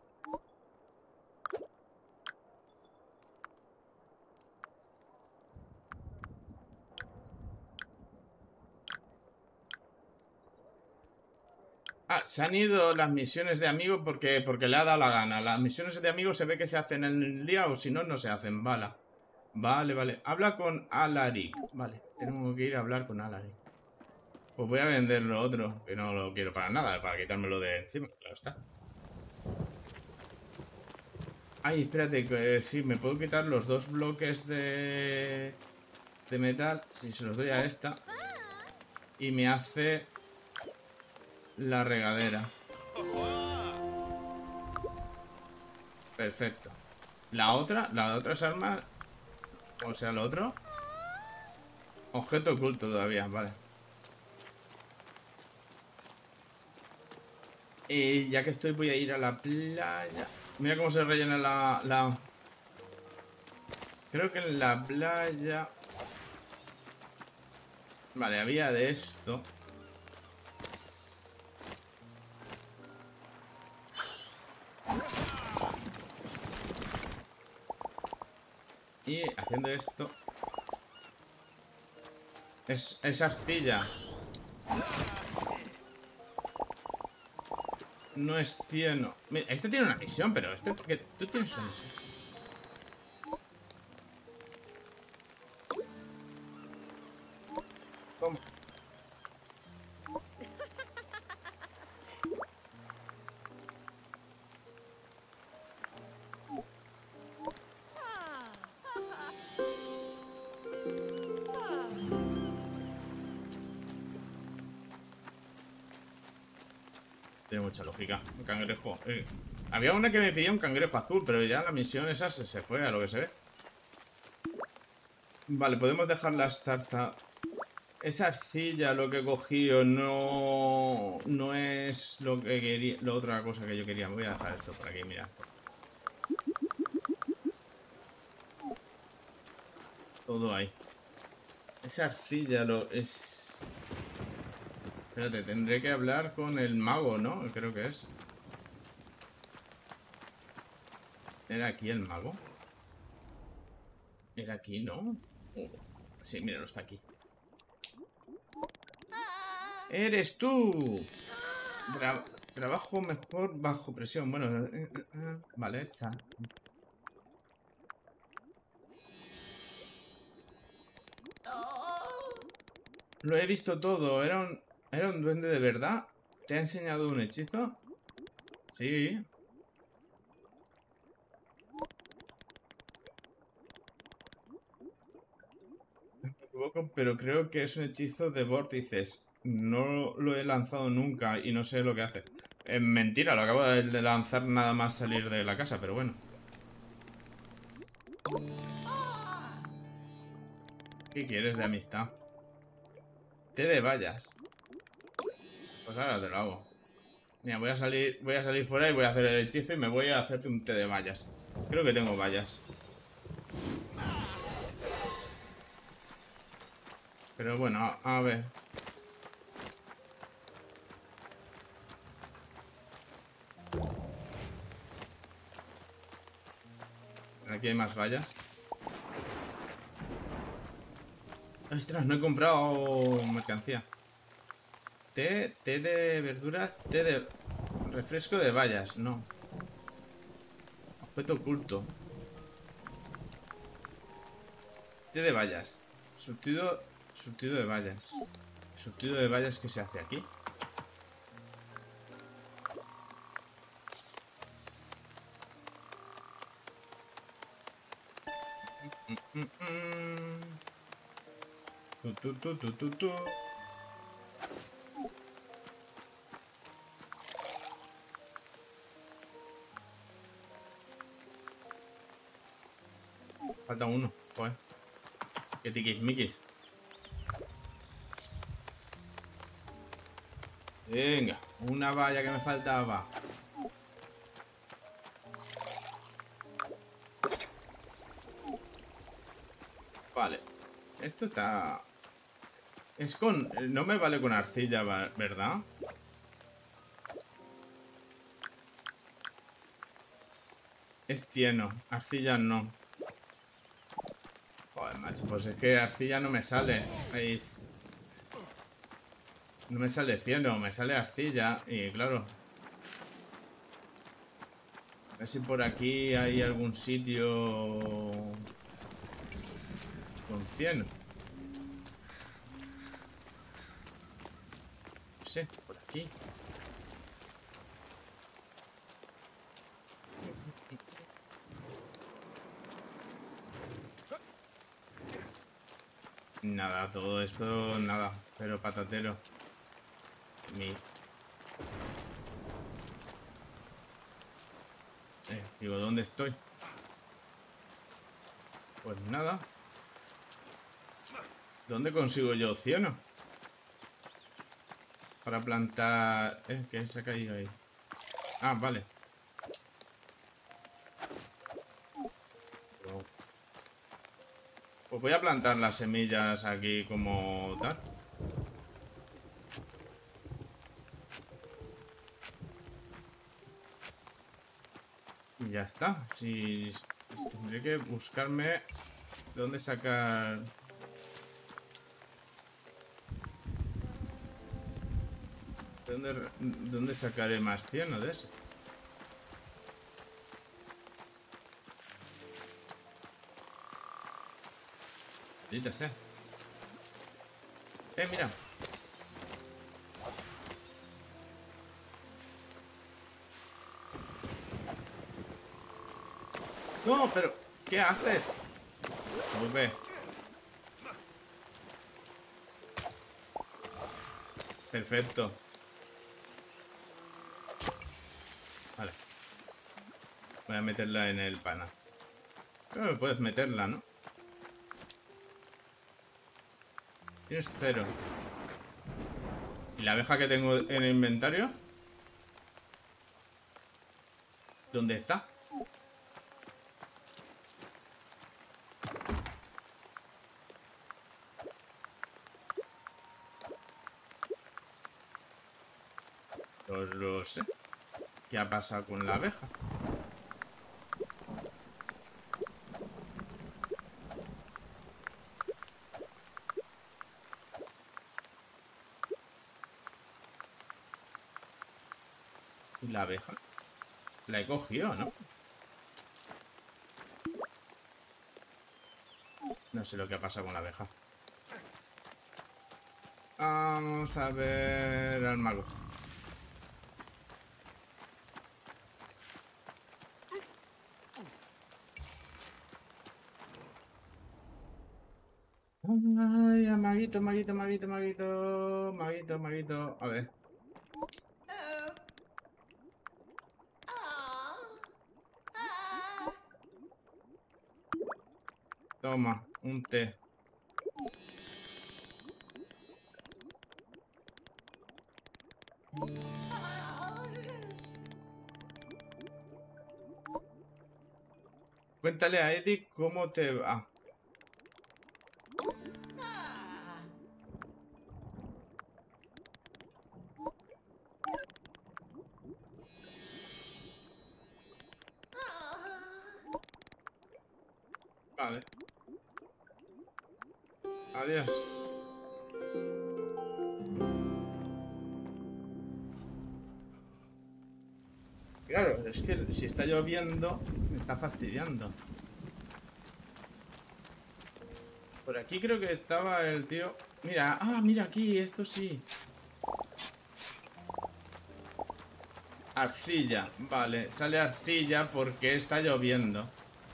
Ah, se han ido las misiones de amigos porque, porque le ha dado la gana. Las misiones de amigos se ve que se hacen en el día o si no, no se hacen. Vale. Vale, vale. Habla con Alaric. Vale, tenemos que ir a hablar con Alaric. Pues voy a vender lo otro, que no lo quiero para nada, para quitármelo de encima. Claro está. Ay, espérate, que sí, me puedo quitar los dos bloques de, de metal si se los doy a esta. Y me hace la regadera. Perfecto. La otra, la otra es arma, o sea, lo otro. Objeto oculto todavía, vale. Y ya que estoy voy a ir a la playa. Mira cómo se rellena la... la... Creo que en la playa... Vale, había de esto. Y haciendo esto... Es, es arcilla. No es cieno. Mira, este tiene una misión, pero este... ¿qué? Tú tienes una misión. ¿Cómo? Tiene mucha lógica. Un cangrejo. Eh, había una que me pedía un cangrejo azul, pero ya la misión esa se, se fue a lo que se ve. Vale, podemos dejar las zarzas. Esa arcilla, lo que he cogido, no, no es lo que quería, la otra cosa que yo quería. Voy a dejar esto por aquí, mira. Todo ahí. Esa arcilla lo es... Espérate, tendré que hablar con el mago, ¿no? Creo que es. ¿Era aquí el mago? ¿Era aquí, no? Sí, mira, no está aquí. ¡Eres tú! Tra trabajo mejor bajo presión. Bueno, eh, eh, eh. Vale, está. Lo he visto todo. ¿Era un, ¿Era un duende de verdad? ¿Te ha enseñado un hechizo? Sí. Me equivoco, pero creo que es un hechizo de vórtices. No lo he lanzado nunca y no sé lo que hace. Es mentira, lo acabo de lanzar nada más salir de la casa, pero bueno. ¿Qué quieres de amistad? Té de bayas. Pues ahora te lo hago. Mira, voy a salir, voy a salir fuera y voy a hacer el hechizo y me voy a hacerte un té de bayas. Creo que tengo bayas. Pero bueno, a, a ver. Aquí hay más bayas. Ostras, no he comprado mercancía. Té, té de verduras, té de... Refresco de bayas, no. Objeto oculto. Té de bayas. Surtido, surtido de bayas. Surtido de bayas, ¿qué se hace aquí? Mm, mm, mm. Tu, tu, tu, tu, tu, tu. Falta uno, joder. Qué tiquismiquis. Venga, una valla que me faltaba. Vale. Esto está... Es con... No me vale con arcilla, ¿verdad? Es cieno. Arcilla no. Joder, macho. Pues es que arcilla no me sale. Ahí... No me sale cieno, me sale arcilla. Y claro... A ver si por aquí hay algún sitio... Con cieno. No sé, por aquí. Nada, todo esto, nada. Pero patatero. Mi... Eh, digo, ¿dónde estoy? Pues nada. ¿Dónde consigo yo cieno? Para plantar... Eh, ¿qué se ha caído ahí? Ah, vale. Pues voy a plantar las semillas aquí como tal. Y ya está. Si pues tendré que buscarme dónde sacar... ¿Dónde, dónde sacaré más cieno de eso? Maldita sea. Eh, mira. No, pero... ¿Qué haces? Sube. Perfecto. Vale. Voy a meterla en el pana. Pero puedes meterla, ¿no? Tienes cero. ¿Y la abeja que tengo en el inventario? ¿Dónde está? Pues lo sé. ¿Qué ha pasado con la abeja? ¿Y la abeja? La he cogido, ¿no? No sé lo que ha pasado con la abeja. Vamos a ver al mago. Ay, maguito, maguito, maguito, maguito, maguito, maguito. A ver. Toma, un té. Cuéntale a Eddie cómo te va. Vale. Adiós. Claro, es que si está lloviendo, me está fastidiando. Por aquí creo que estaba el tío... Mira, ah, mira aquí, esto sí. Arcilla, vale, sale arcilla porque está lloviendo.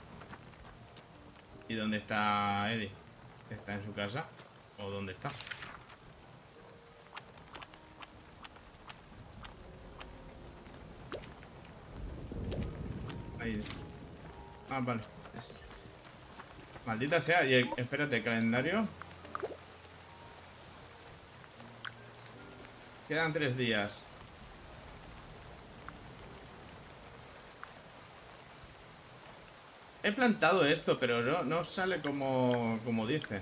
¿Y dónde está Eddie? ¿Está en su casa? ¿O dónde está? Ahí. Ah, vale. Es... Maldita sea. Y el... Espérate, calendario. Quedan tres días. He plantado esto, pero no, no sale como, como dice.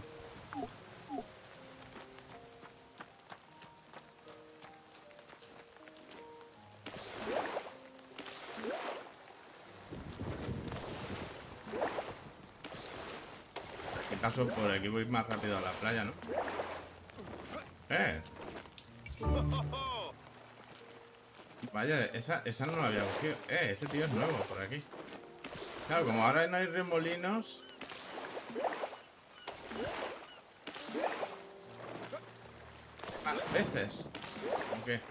¿Qué paso por aquí? Voy más rápido a la playa, ¿no? Eh. Vaya, esa, esa no la había cogido. Eh, ese tío es nuevo por aquí. Claro, como ahora no hay remolinos... Más peces. ¿O qué?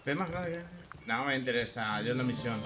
Ve más grande que... No me interesa, yo es la misión.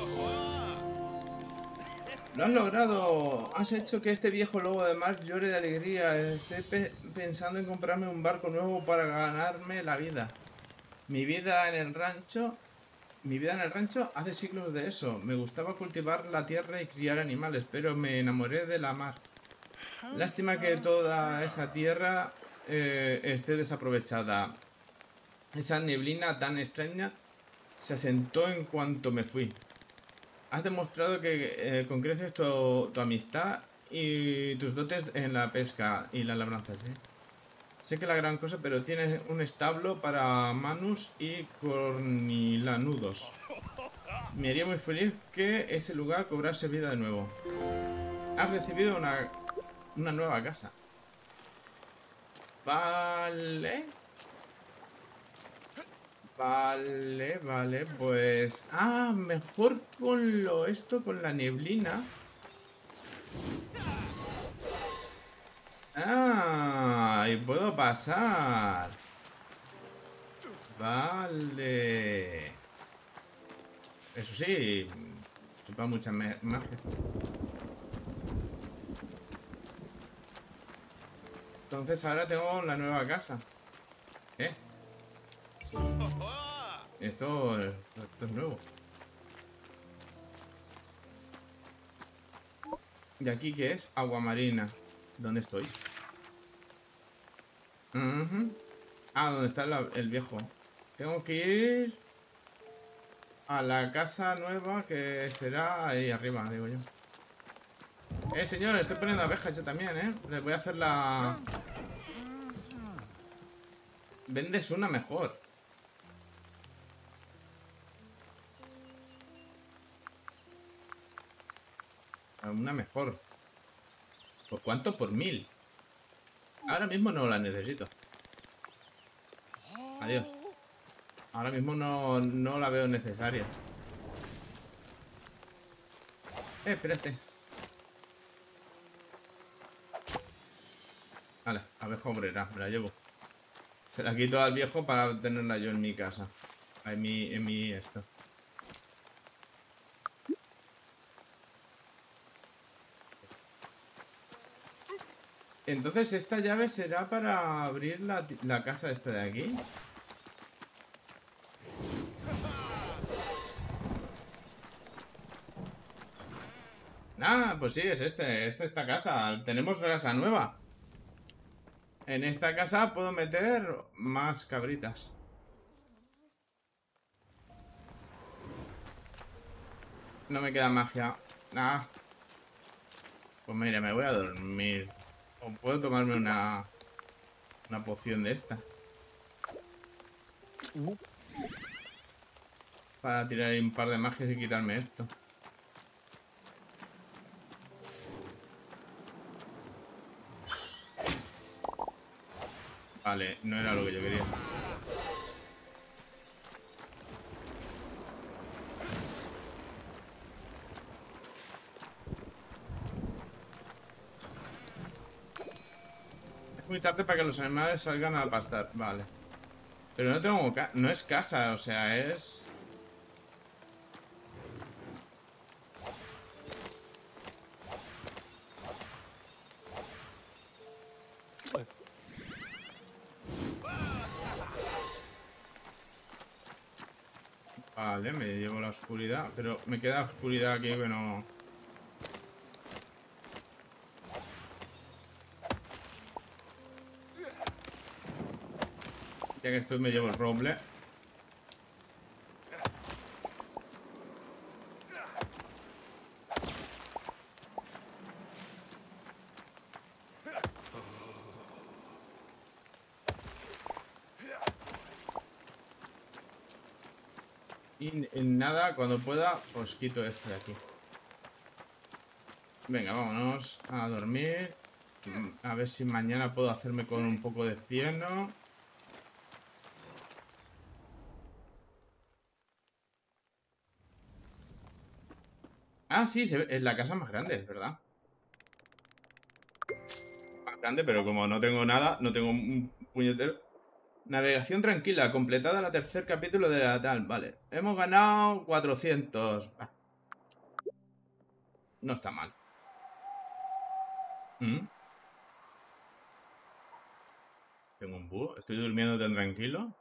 ¡Lo has logrado! Has hecho que este viejo lobo de mar llore de alegría. Estoy pe pensando en comprarme un barco nuevo para ganarme la vida. Mi vida en el rancho... Mi vida en el rancho hace siglos de eso. Me gustaba cultivar la tierra y criar animales, pero me enamoré de la mar. Lástima que toda esa tierra eh, esté desaprovechada. Esa neblina tan extraña se asentó en cuanto me fui. Has demostrado que eh, con creces tu, tu amistad y tus dotes en la pesca y la labranza, ¿sí? Sé que la gran cosa, pero tienes un establo para manus y cornilanudos. Me haría muy feliz que ese lugar cobrase vida de nuevo. Has recibido una, una nueva casa. Vale. Vale, vale, pues... Ah, mejor con lo esto, con la neblina. Ah, y puedo pasar. Vale. Eso sí, chupa mucha magia. Entonces ahora tengo la nueva casa. ¿Eh? Esto, esto es nuevo. ¿Y aquí qué es? Agua marina. ¿Dónde estoy? Uh-huh. Ah, ¿dónde está la, el viejo? Tengo que ir a la casa nueva que será ahí arriba, digo yo. Eh, señor, estoy poniendo abejas yo también, ¿eh? Les voy a hacer la... Vendes una mejor. Una mejor. ¿Por cuánto? Por mil. Ahora mismo no la necesito. Adiós. Ahora mismo no, no la veo necesaria. Eh, espérate. Vale, abeja obrera, me la llevo. Se la quito al viejo para tenerla yo en mi casa. En mi, en mi esto. Entonces esta llave será para abrir la, la casa esta de aquí. Ah, pues sí, es este. Esta esta casa. Tenemos casa nueva. En esta casa puedo meter más cabritas. No me queda magia. Ah. Pues mira, me voy a dormir. O puedo tomarme una... Una poción de esta. Para tirar un par de magias y quitarme esto. Vale, no era lo que yo quería. Es muy tarde para que los animales salgan a pastar. Vale. Pero no tengo... Ca no es casa, o sea, es... Vale, me llevo la oscuridad. Pero me queda oscuridad aquí que no... Ya que estoy me llevo el roble. Y en nada, cuando pueda, os quito esto de aquí. Venga, vámonos a dormir. A ver si mañana puedo hacerme con un poco de cieno. Ah, sí, se ve, es la casa más grande, es verdad. Más grande, pero como no tengo nada, no tengo un puñetero. Navegación tranquila, completada la tercer capítulo de la tal. Vale, hemos ganado cuatrocientos. Ah, no está mal. ¿Mm? Tengo un búho. Estoy durmiendo tan tranquilo.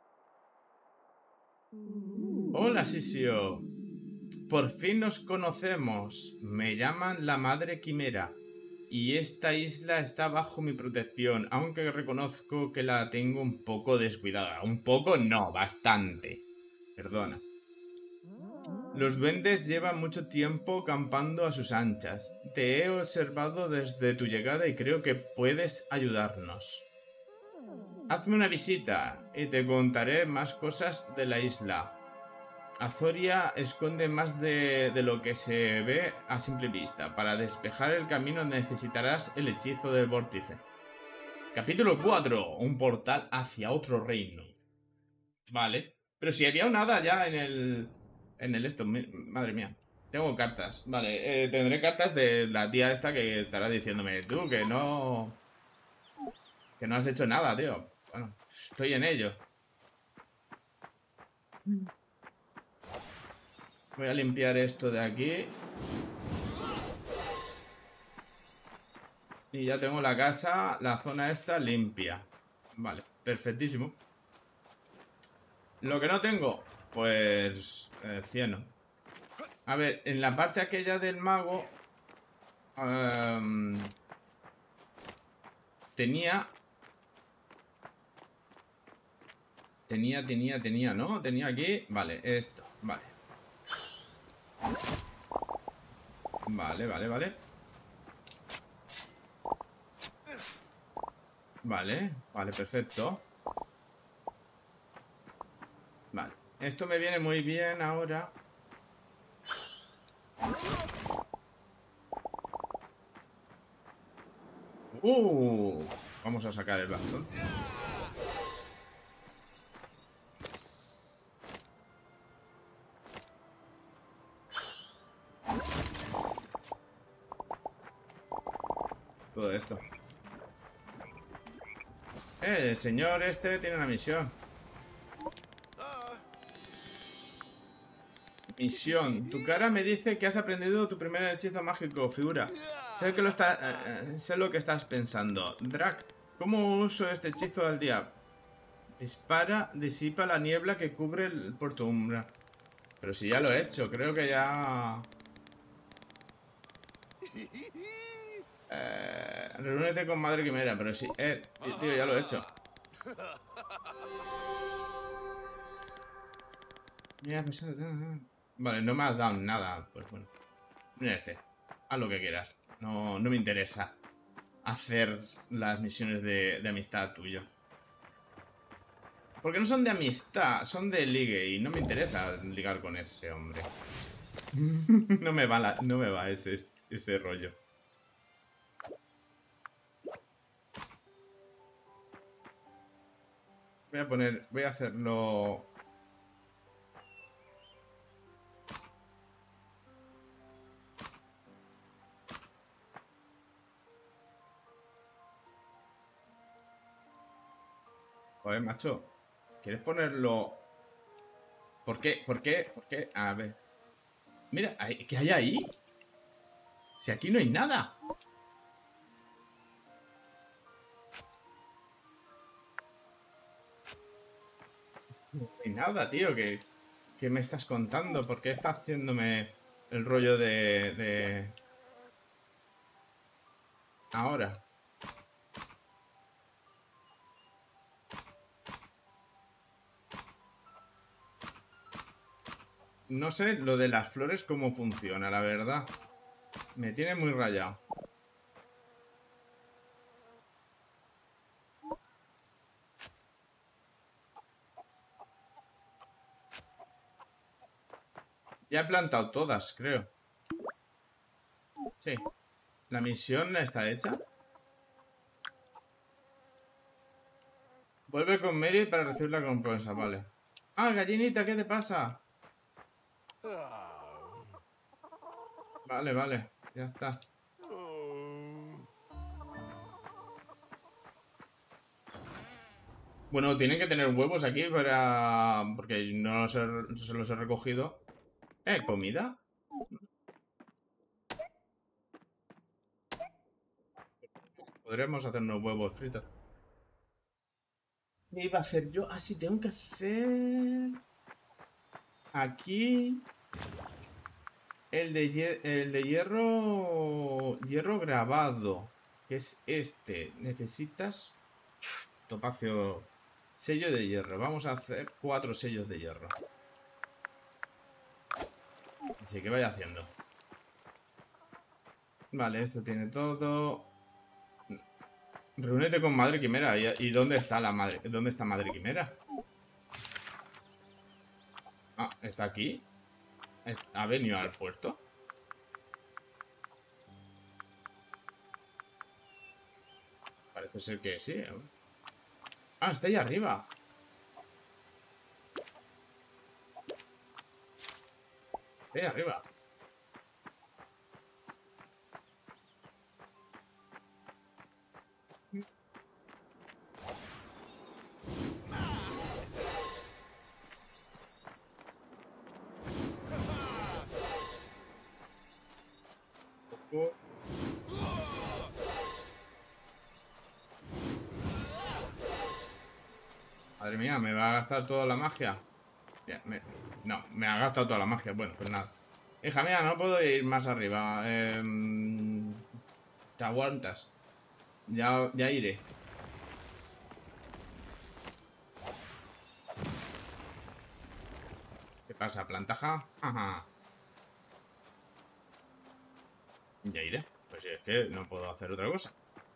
Hola, Sisio. Por fin nos conocemos. Me llaman la Madre Quimera. Y esta isla está bajo mi protección, aunque reconozco que la tengo un poco descuidada. Un poco no, bastante. Perdona. Los duendes llevan mucho tiempo campando a sus anchas. Te he observado desde tu llegada y creo que puedes ayudarnos. Hazme una visita y te contaré más cosas de la isla. Azoria esconde más de, de lo que se ve a simple vista. Para despejar el camino necesitarás el hechizo del vórtice. Capítulo cuatro. Un portal hacia otro reino. Vale. Pero si había un hada ya en el... En el esto. Madre mía. Tengo cartas. Vale. Eh, tendré cartas de la tía esta que estará diciéndome. Tú, que no... Que no has hecho nada, tío. Bueno, estoy en ello. Voy a limpiar esto de aquí. Y ya tengo la casa, la zona esta limpia. Vale, perfectísimo. Lo que no tengo, pues... Eh, cieno. A ver, en la parte aquella del mago... Um, tenía... Tenía, tenía, tenía, ¿no? Tenía aquí... Vale, esto, vale. Vale, vale, vale. Vale, vale, perfecto. Vale, esto me viene muy bien ahora. Uh, vamos a sacar el bastón. Todo esto. Eh, el señor este tiene una misión. Misión. Tu cara me dice que has aprendido tu primer hechizo mágico, figura. Sé, que lo está, eh, sé lo que estás pensando. Drac, ¿cómo uso este hechizo al día? Dispara, disipa la niebla que cubre el, por tu umbra. Pero si ya lo he hecho, creo que ya... Eh, reúnete con Madre Quimera, pero sí... Eh, tío, ya lo he hecho. Mira, pues... Vale, no me has dado nada. Pues bueno. Mira este. Haz lo que quieras. No, no me interesa hacer las misiones de, de amistad tuyo. Porque no son de amistad, son de ligue. Y no me interesa ligar con ese hombre. No me va, la, no me va ese, ese rollo. Voy a poner... Voy a hacerlo... Joder, macho. ¿Quieres ponerlo...? ¿Por qué? ¿Por qué? ¿Por qué? A ver. Mira, ¿qué hay ahí? Si aquí no hay nada. No hay nada, tío. ¿Qué, qué me estás contando? ¿Por qué estás haciéndome el rollo de... de... Ahora? No sé lo de las flores cómo funciona, la verdad. Me tiene muy rayado. Ya he plantado todas, creo. Sí. ¿La misión está hecha? Vuelve con Mary para recibir la recompensa, vale. Ah, gallinita, ¿qué te pasa? Vale, vale, ya está. Bueno, tienen que tener huevos aquí para... Porque no se, se los he recogido. ¿Eh? ¿Comida? Podríamos hacer unos huevos fritos. ¿Qué iba a hacer yo? Ah, sí, tengo que hacer... Aquí... El de, hier- el de hierro... Hierro grabado. Que es este. Necesitas... Topacio... Sello de hierro. Vamos a hacer cuatro sellos de hierro. Así que vaya haciendo. Vale, esto tiene todo. Reúnete con Madre Quimera. ¿Y, y dónde está la madre? ¿Dónde está Madre Quimera? Ah, ¿está aquí? Es- ¿Ha venido al puerto? Parece ser que sí. ¿Eh? Ah, está ahí arriba. Está ahí arriba. Ojo. Madre mía, ¿me va a gastar toda la magia? Ya, me- No, me ha gastado toda la magia. Bueno, pues nada. Hija mía, no puedo ir más arriba. Em, Te aguantas. Ya, ya iré. ¿Qué pasa, plantaja? Ajá. Ya iré. Pues es que no puedo hacer otra cosa.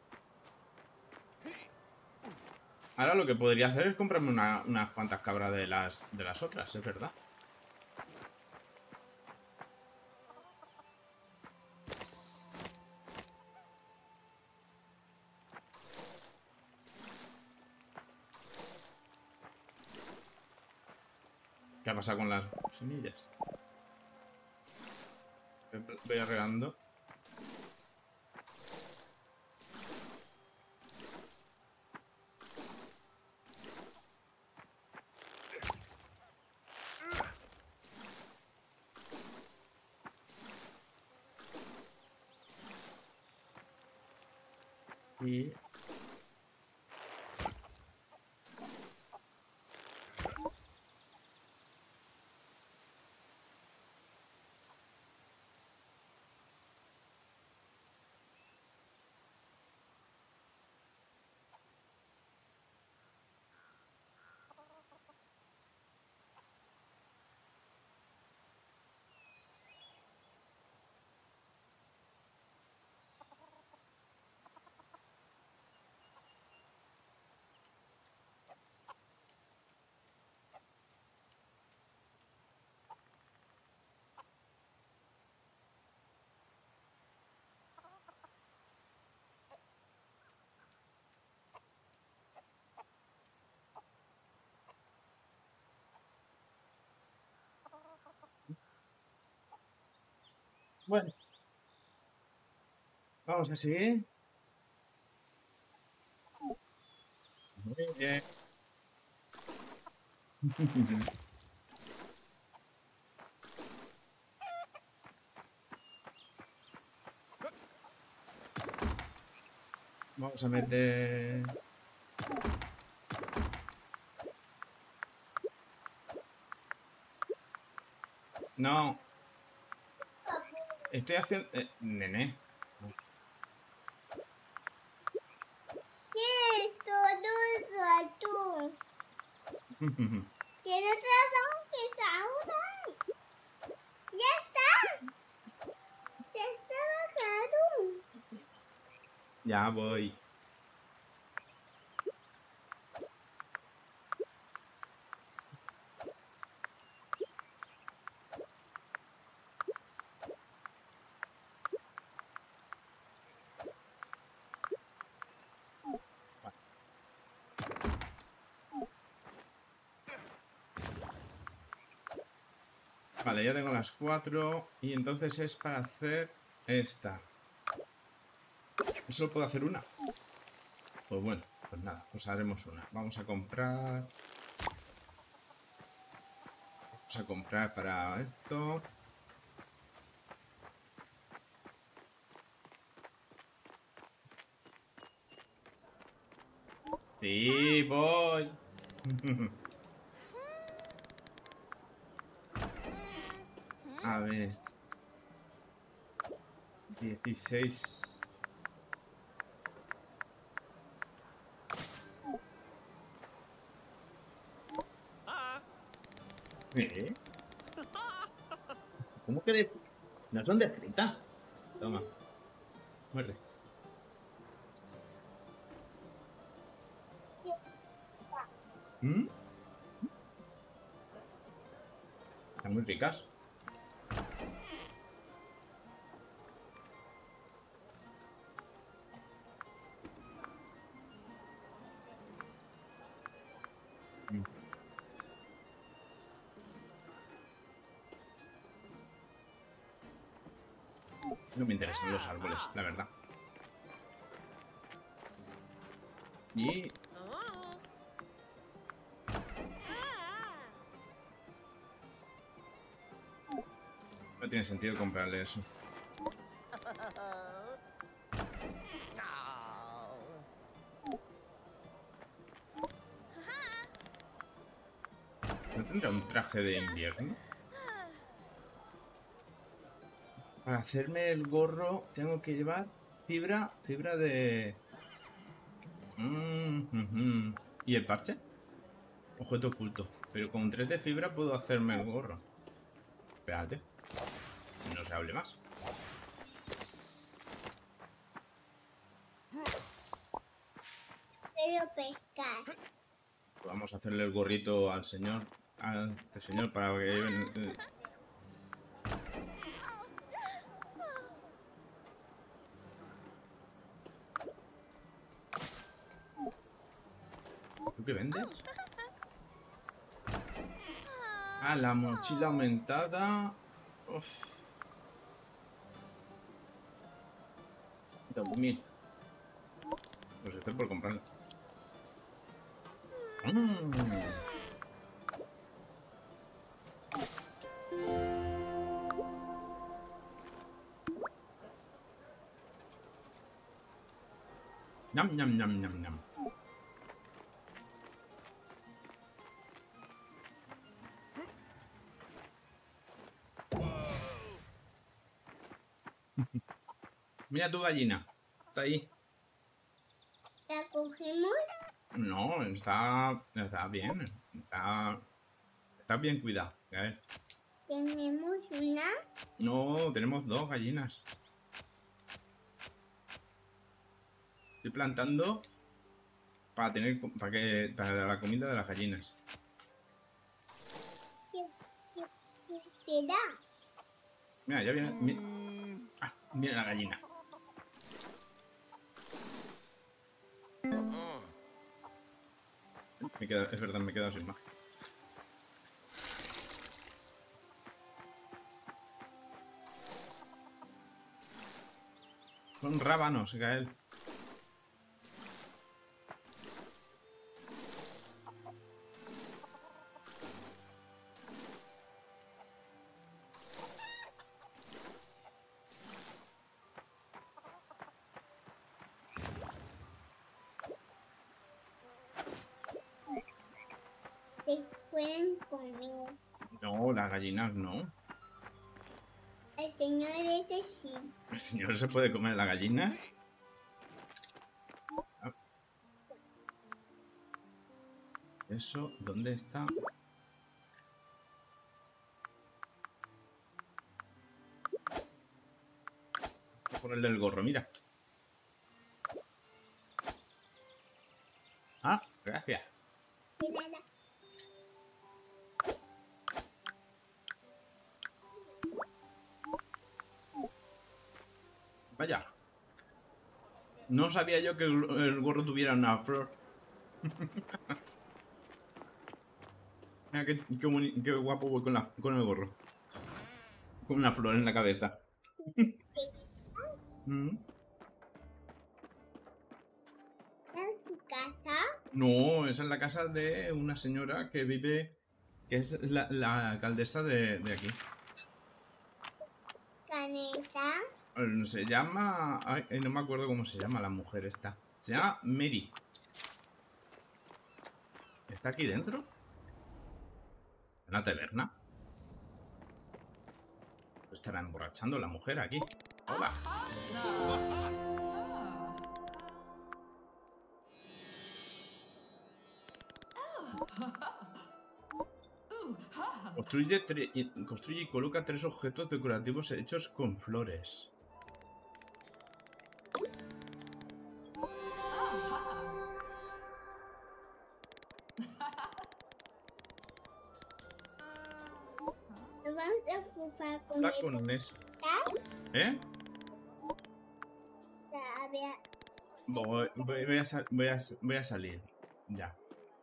Ahora lo que podría hacer es comprarme una- unas cuantas cabras de las, de las otras, es verdad. ¿Qué ha pasado con las semillas? Voy regando. Y... Bueno, vamos a seguir. Muy bien. Vamos a meter... No, estoy haciendo... eh, nene. ¿Quieres trabajo ahora? Ya está. Ya está bajado. Ya voy. Vale, ya tengo las cuatro. Y entonces es para hacer esta. ¿Solo puedo hacer una? Pues bueno, pues nada, pues haremos una. Vamos a comprar... Vamos a comprar para esto... Sí, voy. A ver. dieciséis. ¿Eh? ¿Cómo que de... ¿No son de frita? Toma. Muerde. ¿Mm? Están muy ricas. Mm. No me interesan los árboles, la verdad. Y... no tiene sentido comprarle eso. ¿No tendrá un traje de invierno? Para hacerme el gorro tengo que llevar fibra, fibra de... Mm, ujú. ¿Y el parche? Objeto oculto. Pero con tres de fibra puedo hacerme el gorro. Espérate. No se hable más. Pero pescar. Vamos a hacerle el gorrito al señor. A este señor para que lleven... el- ¿Tú qué vendes? Ah, la mochila aumentada. Uf. dos mil. Pues estoy por comprarlo. Mm. Ñam, ñam, ñam, ñam, ñam. Mira tu gallina. Está ahí. ¿La cogemos? No, está, está bien. Está, está bien cuidado. A ver. Tenemos una. No, tenemos dos gallinas. Estoy plantando para tener para que para la comida de las gallinas. ¿Qué, qué, qué será? Mira, ya viene. mi- ah, mira la gallina. Me queda, es verdad, me he quedado sin magia. Son rábanos, Gael. Se pueden comer. No, las gallinas no. El señor ese sí. ¿El señor se puede comer la gallina? Ah. Eso, ¿dónde está? Voy a ponerle el gorro, mira. Ah, gracias. Mírala. Vaya. No sabía yo que el, el gorro tuviera una flor. Mira qué, qué, boni- qué guapo voy con, la, con el gorro. Con una flor en la cabeza. Mm. ¿Está en su casa? No, esa es la casa de una señora que vive, que es la, la alcaldesa de, de aquí. Caneta. Eh, Se llama... Ay, eh, no me acuerdo cómo se llama la mujer esta. Se llama Mary. ¿Está aquí dentro? ¿En la taberna? Estará emborrachando la mujer aquí. Hola. Construye, tre- y- construye y coloca tres objetos decorativos hechos con flores. Nos vamos a ocupar con Habla el con Ness. tal. ¿Eh? A ver, Voy, voy- voy a, sal- voy a- voy a salir. Ya.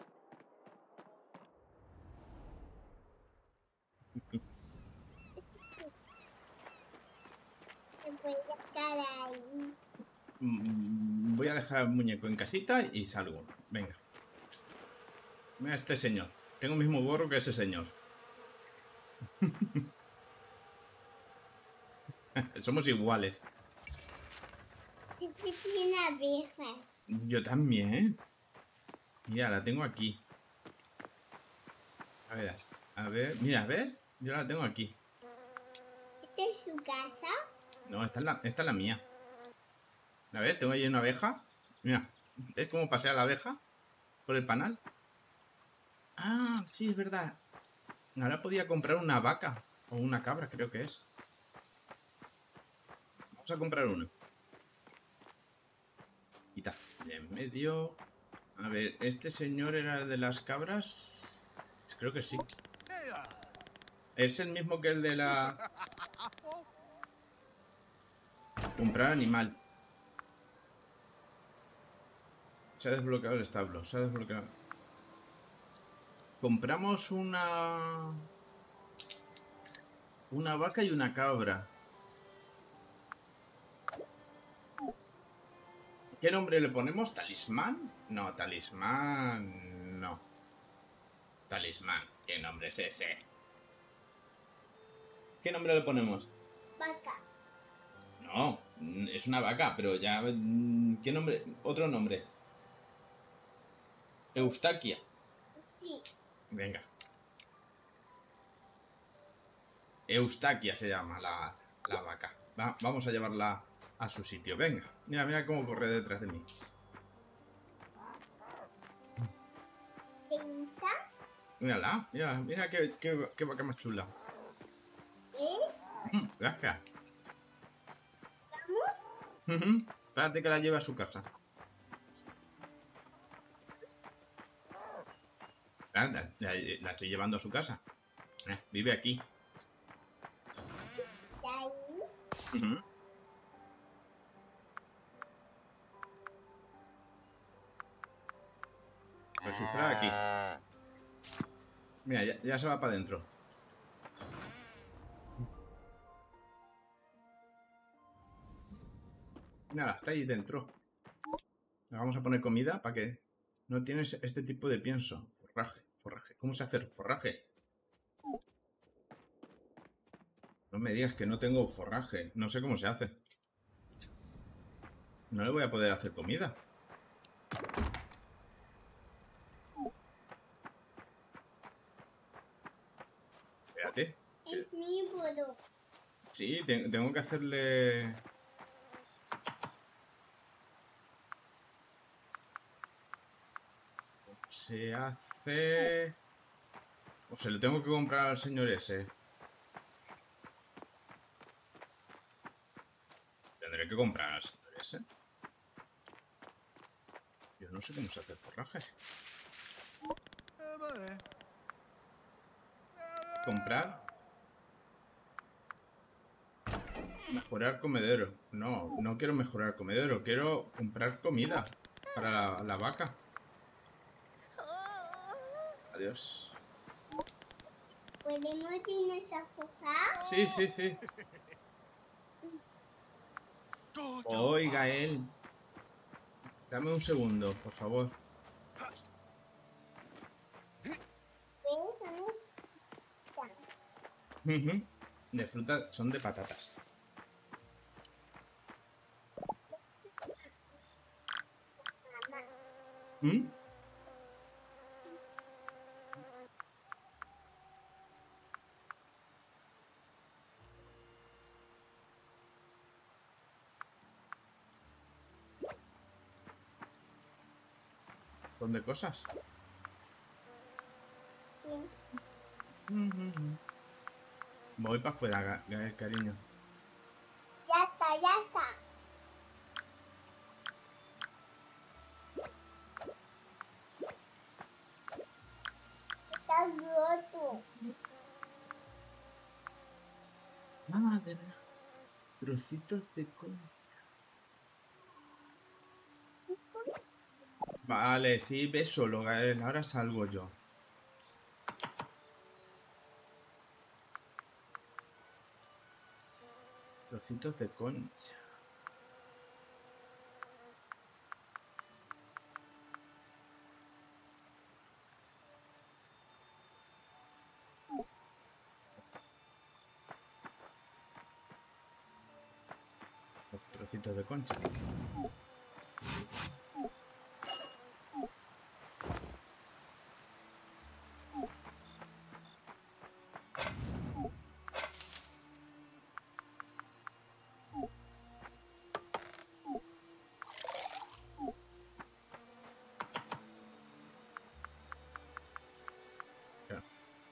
se puede estar ahí. Mm, Voy a dejar el muñeco en casita y salgo. Venga. Mira este señor. Tengo el mismo gorro que ese señor. Somos iguales. Este tiene abejas. Yo también. Mira, la tengo aquí. A ver, a ver. Mira, a ver. Yo la tengo aquí. ¿Esta es su casa? No, esta es la, esta es la mía. A ver, tengo ahí una abeja. Mira, ¿ves cómo pasea la abeja por el panal? Ah, sí, es verdad. Ahora podía comprar una vaca. O una cabra, creo que es. Vamos a comprar una. Quita. De en medio. A ver, ¿este señor era de las cabras? Creo que sí. Es el mismo que el de la... Comprar animal. Se ha desbloqueado el establo. Se ha desbloqueado. Compramos una... Una vaca y una cabra. ¿Qué nombre le ponemos? ¿Talismán? No, talismán... No. Talismán. ¿Qué nombre es ese? ¿Qué nombre le ponemos? Vaca. No, es una vaca, pero ya... ¿Qué nombre? Otro nombre. Eustaquia. Sí. Venga. Eustaquia se llama la, la vaca. Va, vamos a llevarla a su sitio. Venga. Mira, mira cómo corre detrás de mí. ¿Te gusta? Mírala, mira, mira qué, qué, qué vaca más chula. ¿Eh? Mm, Gracias. ¿Vamos? Ujú. Espérate que la lleve a su casa. Ah, La, la- la estoy llevando a su casa. Eh, vive aquí. ¿De ahí? Ujú. Registrar aquí. Mira, ya, ya se va para adentro. Nada, está ahí dentro. Le vamos a poner comida para que no tienes este tipo de pienso. Forraje, forraje. ¿Cómo se hace el forraje? No me digas que no tengo forraje. No sé cómo se hace. No le voy a poder hacer comida. Espérate. Es mi bodo. Sí, te- tengo que hacerle... Se hace... O se lo tengo que comprar al señor ese. Tendré que comprar al señor ese. Yo no sé cómo se hace el forraje. Comprar. Mejorar comedero. No, no quiero mejorar comedero. Quiero comprar comida para la, la vaca. Adiós. ¿Podemos irnos a jugar? Sí, sí, sí. Oiga, él. Dame un segundo, por favor. Ujú. De fruta son de patatas. Mamá. ¿Mm? Son de cosas. Sí. Ujú. Voy para afuera, ca- cariño. Ya está, ya está. Está roto. Madre. Trocitos de concha. Vale, sí, ve solo, Gael. Ahora salgo yo. Trocitos de concha. Los trocitos de concha. Ya.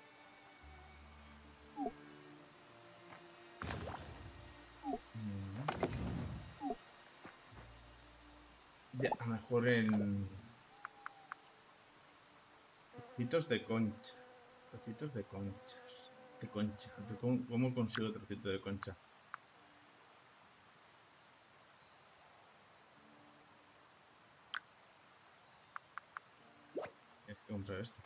Mm. Ya, a lo mejor en... Trocitos de concha. Trocitos de conchas. De concha. ¿De ¿Cómo, cómo consigo trocitos de concha? Tienes que comprar esto.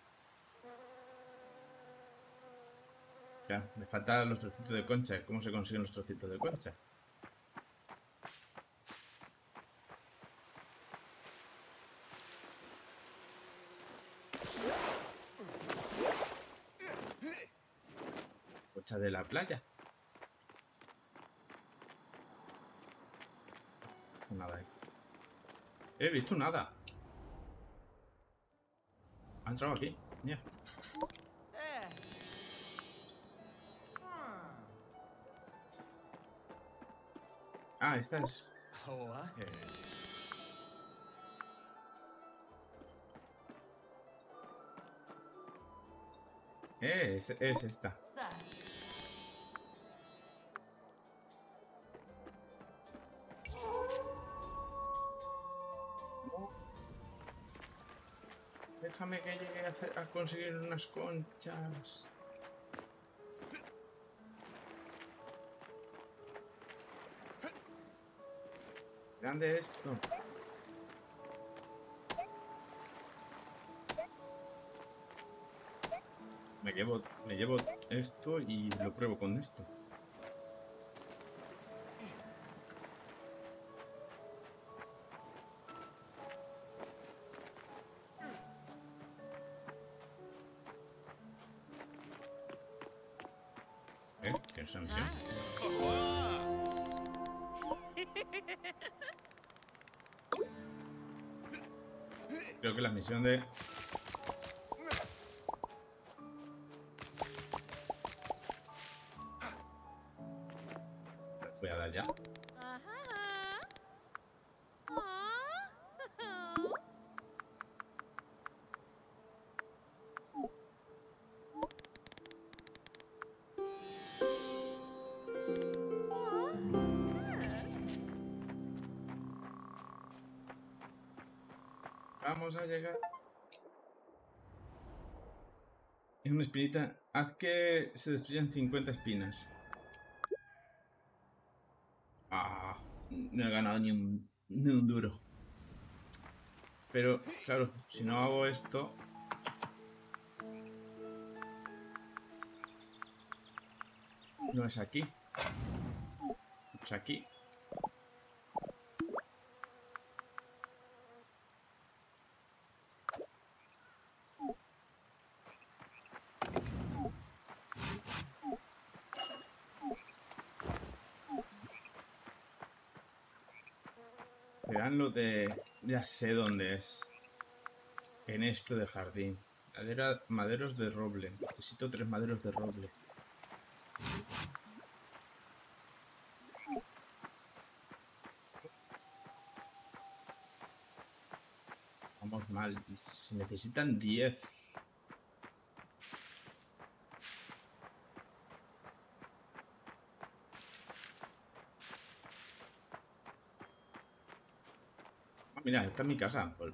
Ya, me faltan los trocitos de concha. ¿Cómo se consiguen los trocitos de concha? Concha de la playa. Nada ahí. He visto nada. Ha entrado aquí. Mira. Ah, esta es. Eh, es, es esta. No, déjame que llegue a, hacer- a conseguir unas conchas. Grande esto. Me llevo, me llevo esto y lo pruebo con esto. ¿Eh? ¿Tienes esa misión? Creo que la misión de... Voy a dar ya. Vamos a llegar. Es una espinita. Haz que se destruyan cincuenta espinas. Ah, no he ganado ni un, ni un duro. Pero, claro, si no hago esto... No es aquí. Es aquí. será en lo de... Ya sé dónde es. En esto de jardín. Madera, maderos de roble. Necesito tres maderos de roble. Vamos mal. Y se necesitan diez. Ah, mira, esta es mi casa. Pues,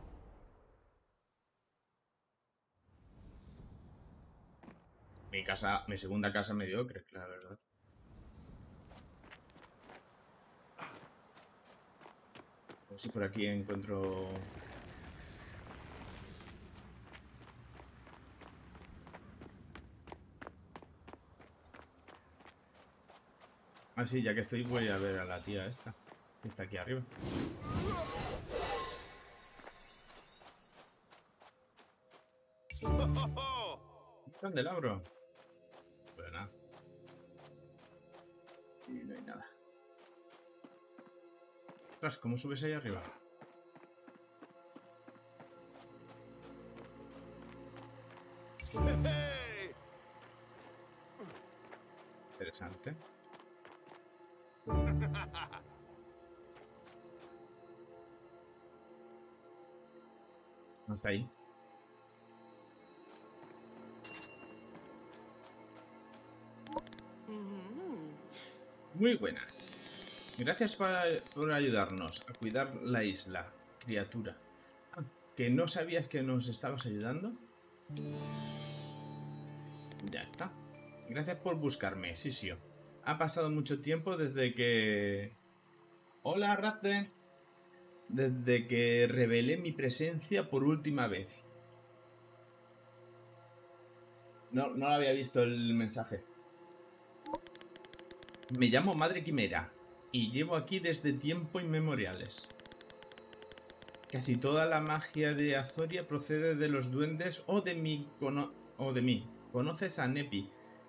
mi casa, mi segunda casa mediocre, la verdad. A ver si por aquí encuentro... Ah, sí, ya que estoy voy a ver a la tía esta. Que está aquí arriba. Un candelabro. Pero nada. Y no hay nada. Ostras, ¿cómo subes ahí arriba? Interesante. Hasta ahí. Muy buenas. Gracias pa- por ayudarnos a cuidar la isla, criatura. Ah, ¿que no sabías que nos estabas ayudando? Ya está. Gracias por buscarme, Sisio. Ha pasado mucho tiempo desde que... Hola, Rapte. Desde que revelé mi presencia por última vez. No, no había visto el mensaje. Me llamo Madre Quimera y llevo aquí desde tiempos inmemoriales. Casi toda la magia de Azoria procede de los duendes o de mi cono o de mí. ¿Conoces a Nepi?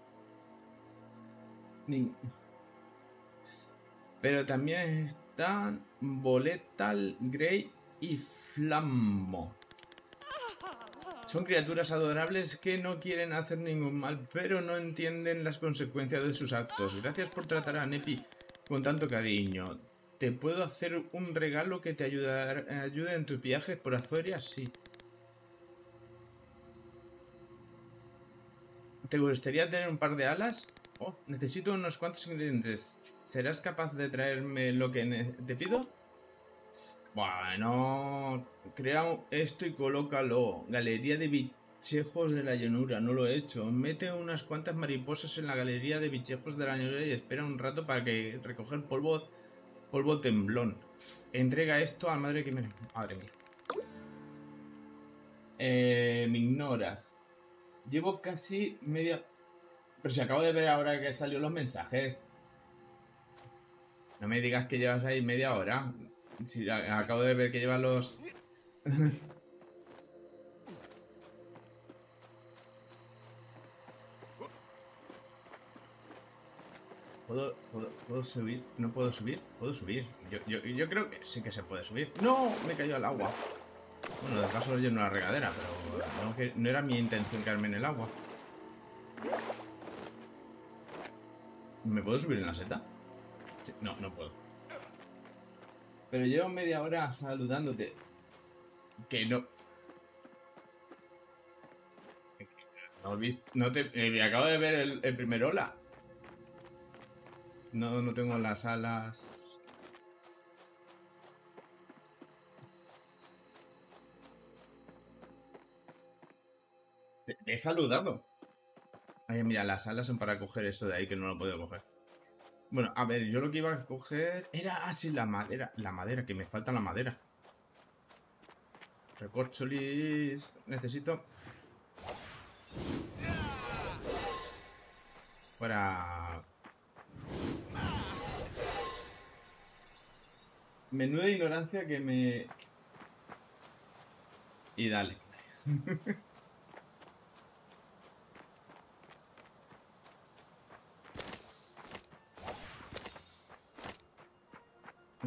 Ni- Pero también están Boletal, Grey y Flammo. Son criaturas adorables que no quieren hacer ningún mal, pero no entienden las consecuencias de sus actos. Gracias por tratar a Nepi con tanto cariño. ¿Te puedo hacer un regalo que te ayudar- ayude en tus viajes por Azoria? Sí. ¿Te gustaría tener un par de alas? Oh, necesito unos cuantos ingredientes. ¿Serás capaz de traerme lo que ne- te pido? Bueno, crea esto y colócalo. Galería de bichejos de la llanura. No lo he hecho. Mete unas cuantas mariposas en la galería de bichejos de la llanura y espera un rato para que recoger polvo, polvo temblón. Entrega esto a madre que me... Madre mía. Eh, me ignoras. Llevo casi media... Pero si acabo de ver ahora que salió los mensajes. No me digas que llevas ahí media hora. Si a- acabo de ver que llevas los... ¿Puedo, puedo, puedo subir? ¿No puedo subir? ¿Puedo subir? Yo, yo, yo creo que sí que se puede subir. ¡No! Me cayó al agua. Bueno, de paso lleno una regadera, pero no, que, no era mi intención caerme en el agua. ¿Me puedo subir en la seta? Sí, no, no puedo. Pero llevo media hora saludándote. Que no... No, vis- no te... eh, acabo de ver el, el primer hola. No, no tengo las alas... Te, te he saludado. Ay, mira, las alas son para coger esto de ahí que no lo puedo coger. Bueno, a ver, yo lo que iba a coger era así la madera. La madera, que me falta la madera. Recorcholis. Necesito. Para. Menuda ignorancia que me. Y dale.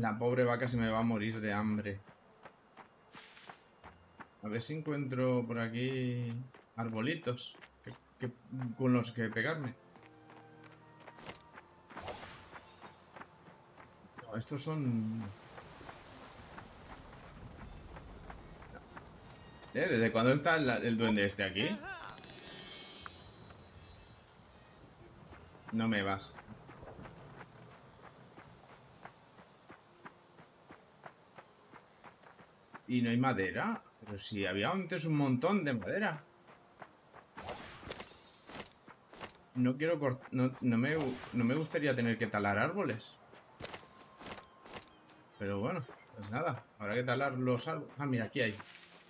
La pobre vaca se me va a morir de hambre. A ver si encuentro por aquí arbolitos que, que, con los que pegarme. No, estos son... ¿Eh? ¿Desde cuándo está el, el duende este aquí? No me vas. ¿Y no hay madera? Pero si había antes un montón de madera. No quiero cortar... No, no, me, no me gustaría tener que talar árboles. Pero bueno, pues nada. Habrá que talar los árboles. Ah, mira, aquí hay.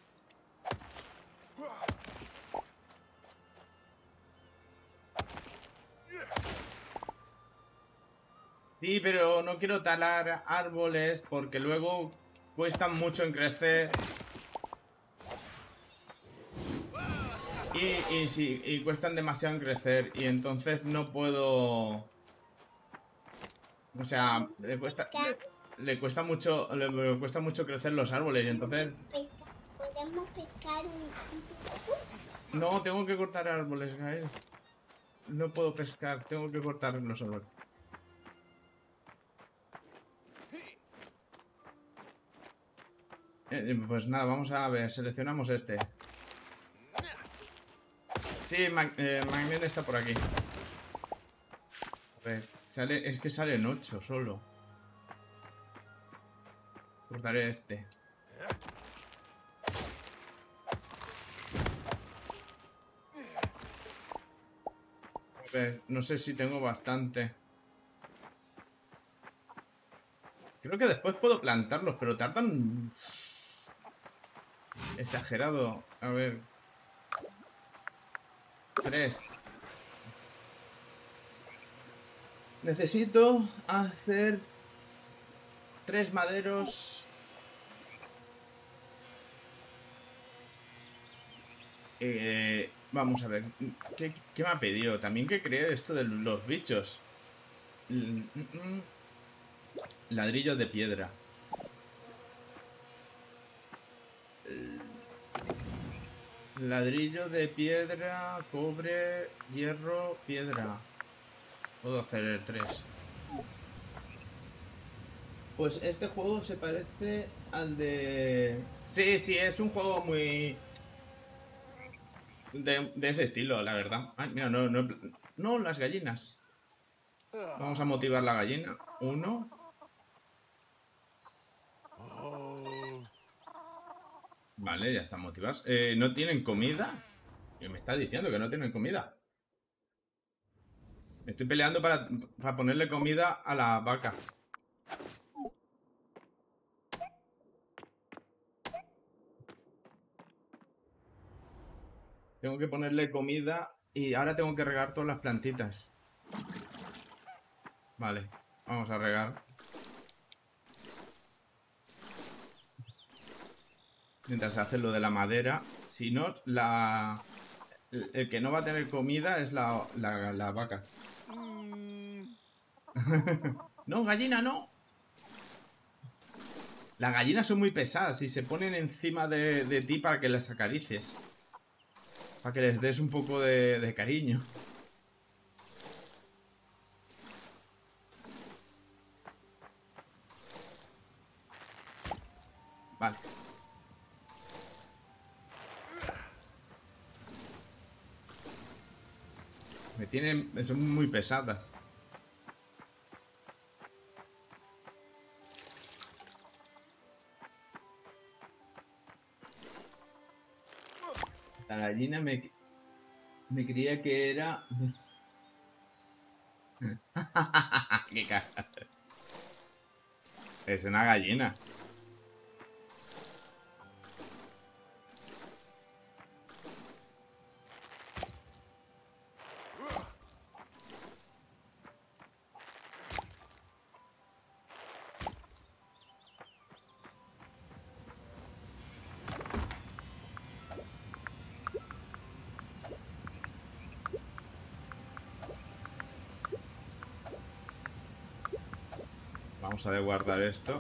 Sí, pero no quiero talar árboles porque luego cuestan mucho en crecer. Y, y sí, y cuestan demasiado en crecer. Y entonces no puedo... O sea, le cuesta, le, le cuesta mucho, le, le cuesta mucho crecer los árboles. Y entonces... Pesca- ¿Podemos pescar un, un pez? No, tengo que cortar árboles, Gael. No puedo pescar, tengo que cortar los árboles. Eh, pues nada, vamos a ver, seleccionamos este. Sí, Mag eh, Magnet está por aquí. A ver, sale, es que salen ocho solo. Cortaré este. A ver, no sé si tengo bastante. Creo que después puedo plantarlos, pero tardan... Exagerado. A ver. Tres. Necesito hacer tres maderos. Eh, vamos a ver. ¿Qué, qué me ha pedido? También que cree esto de los bichos. L mm, mm. Ladrillo de piedra. Ladrillo de piedra, cobre, hierro, piedra. Puedo hacer el tres. Pues este juego se parece al de... Sí, sí, es un juego muy... De, de ese estilo, la verdad. Ay, mira, no, no... No, las gallinas. Vamos a motivar la gallina. Uno. Vale, ya están motivadas. Eh, ¿no tienen comida? ¿Qué me está diciendo que no tienen comida? Estoy peleando para, para ponerle comida a la vaca. Tengo que ponerle comida y ahora tengo que regar todas las plantitas. Vale, vamos a regar. Mientras se hace lo de la madera. Si no, la... El que no va a tener comida es la, la, la vaca. No, gallina, no. Las gallinas son muy pesadas y se ponen encima de, de ti para que las acaricies. Para que les des un poco de, de cariño. Vale. Me tienen... Son muy pesadas. La gallina me... Me creía que era... ¿Qué caja? Es una gallina. Vamos a guardar esto.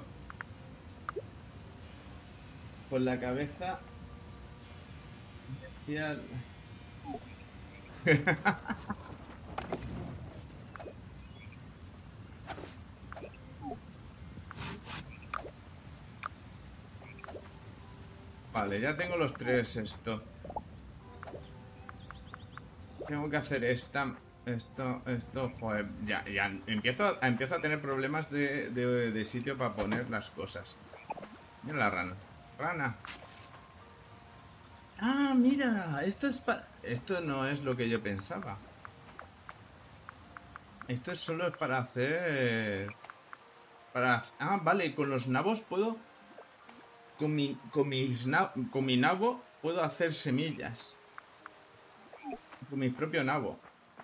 Con la cabeza. Vale, ya tengo los tres esto. Tengo que hacer esta... Esto, esto, joder, ya, ya empiezo, a, empiezo a tener problemas de, de, de sitio para poner las cosas. Mira la rana. Rana. Ah, mira, esto es para... Esto no es lo que yo pensaba. Esto es solo para hacer... Para... Ah, vale, con los nabos puedo... Con mi, con mis na... con mi nabo puedo hacer semillas. Con mi propio nabo.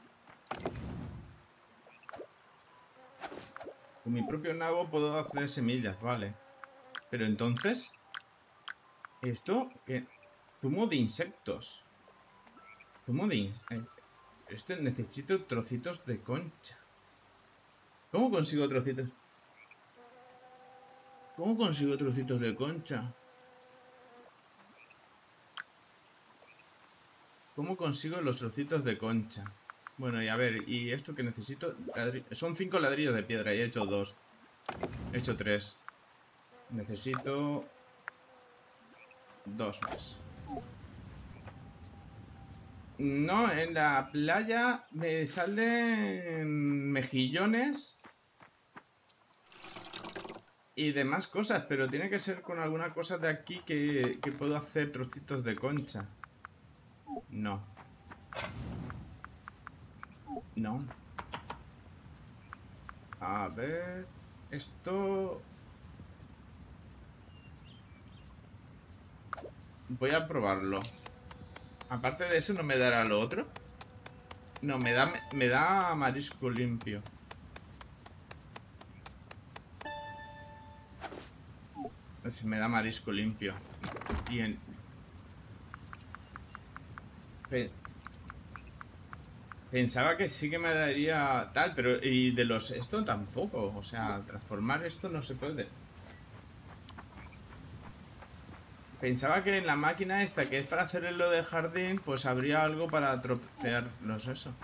Con mi propio nabo puedo hacer semillas, vale. Pero entonces... Esto... ¿qué? Zumo de insectos. Zumo de insectos. Este necesito trocitos de concha. ¿Cómo consigo trocitos? ¿Cómo consigo trocitos de concha? ¿Cómo consigo los trocitos de concha? Bueno, y a ver, ¿y esto que necesito? Ladri... Son cinco ladrillos de piedra y he hecho dos. He hecho tres. Necesito... dos más. No, en la playa me salen mejillones y demás cosas, pero tiene que ser con alguna cosa de aquí que, que puedo hacer trocitos de concha. No. No. A ver... Esto... Voy a probarlo. Aparte de eso, ¿no me dará lo otro? No, me da, me da marisco limpio. Si me da marisco limpio. Y en... Pensaba que sí que me daría tal, pero... Y de los... Esto tampoco. O sea, transformar esto no se puede. Pensaba que en la máquina esta, que es para hacer lo de jardín, pues habría algo para trocear. No es eso.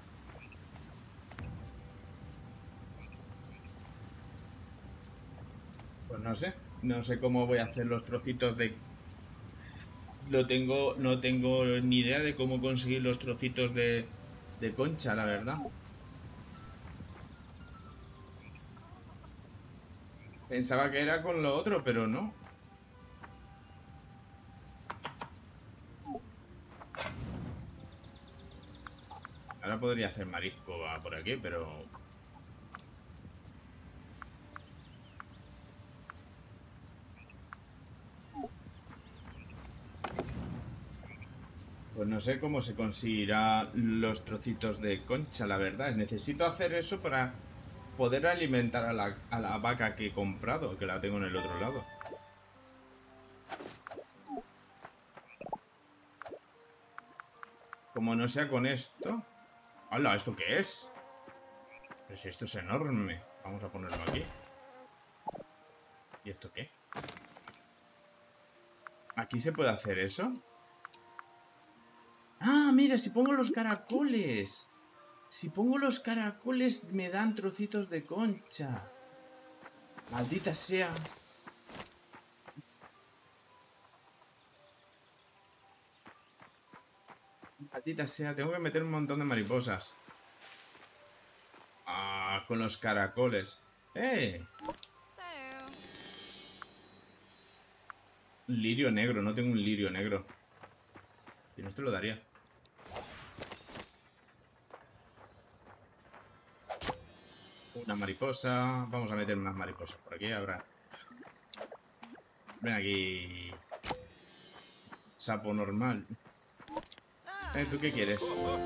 Pues no sé. No sé cómo voy a hacer los trocitos de... Lo tengo... No tengo ni idea de cómo conseguir los trocitos de... De concha, la verdad. Pensaba que era con lo otro, pero no. Ahora podría hacer marisco por aquí, pero... Pues no sé cómo se conseguirá los trocitos de concha, la verdad. Necesito hacer eso para poder alimentar a la, a la vaca que he comprado, que la tengo en el otro lado. Como no sea con esto... ¡Hala! ¿Esto qué es? Pues esto es enorme. Vamos a ponerlo aquí. ¿Y esto qué? ¿Aquí se puede hacer eso? ¡Ah, mira! Si pongo los caracoles. Si pongo los caracoles me dan trocitos de concha. Maldita sea. Maldita sea, tengo que meter un montón de mariposas. Ah, con los caracoles. ¡Eh! Lirio negro, no tengo un lirio negro. Si no te lo daría. Una mariposa. Vamos a meter unas mariposas por aquí, habrá. Ven aquí. Sapo normal. Eh, ¿tú qué quieres?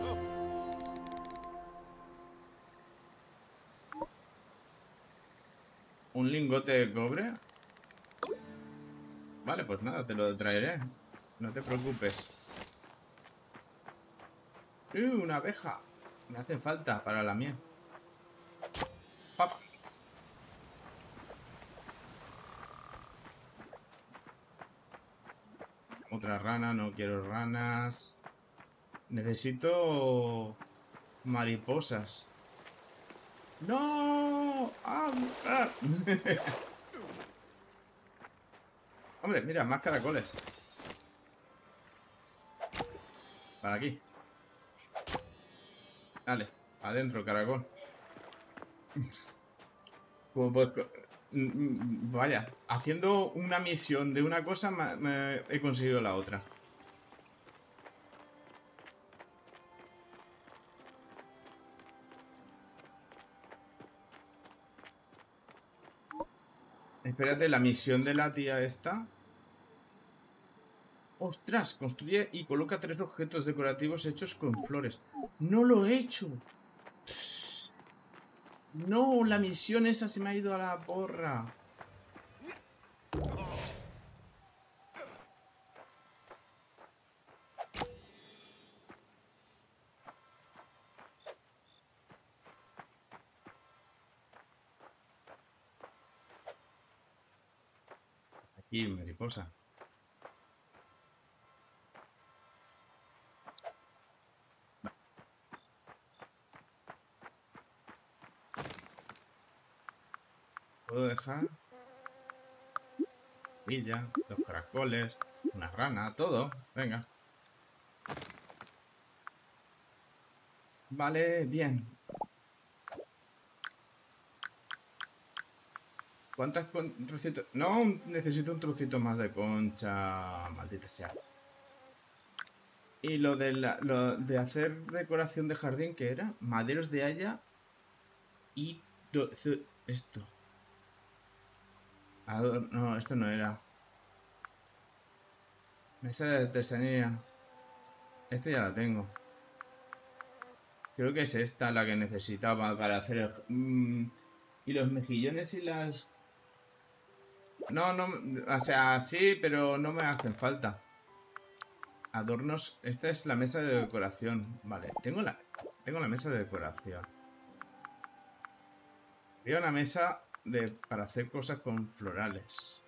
¿Un lingote de cobre? Vale, pues nada, te lo traeré. No te preocupes. ¡Uh, una abeja! Me hace falta para la miel. ¡Pap! otra rana, no quiero ranas. Necesito mariposas. ¡No! ¡Ah! ¡Ah! Hombre, mira, más caracoles. Para aquí. Dale, adentro, caracol. Como pues, vaya, haciendo una misión de una cosa me, me he conseguido la otra. Espérate, la misión de la tía esta. ¡Ostras! Construye y coloca tres objetos decorativos hechos con flores. ¡No lo he hecho! No, la misión esa se me ha ido a la porra. Aquí, mariposa. ¿Puedo dejar? Villa, dos caracoles, una rana, todo. Venga. Vale, bien. ¿Cuántas trocitos? No, necesito un trocito más de concha. Maldita sea. Y lo de, la, lo de hacer decoración de jardín, ¿qué era? Maderos de haya y... Do, esto. Ador no, esto no era. Mesa de artesanía. Esta ya la tengo. Creo que es esta la que necesitaba para hacer el... Mm, y los mejillones y las... No, no... O sea, sí, pero no me hacen falta. Adornos... Esta es la mesa de decoración. Vale, tengo la... Tengo la mesa de decoración. Había una mesa de... para hacer cosas con florales.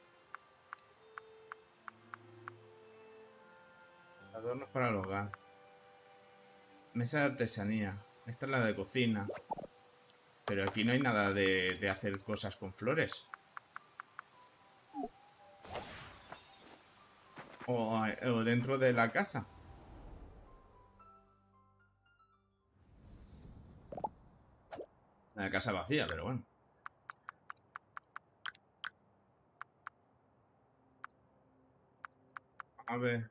Adornos para el hogar. Mesa de artesanía. Esta es la de cocina. Pero aquí no hay nada de, de hacer cosas con flores. O, o dentro de la casa. La casa vacía, pero bueno. A ver.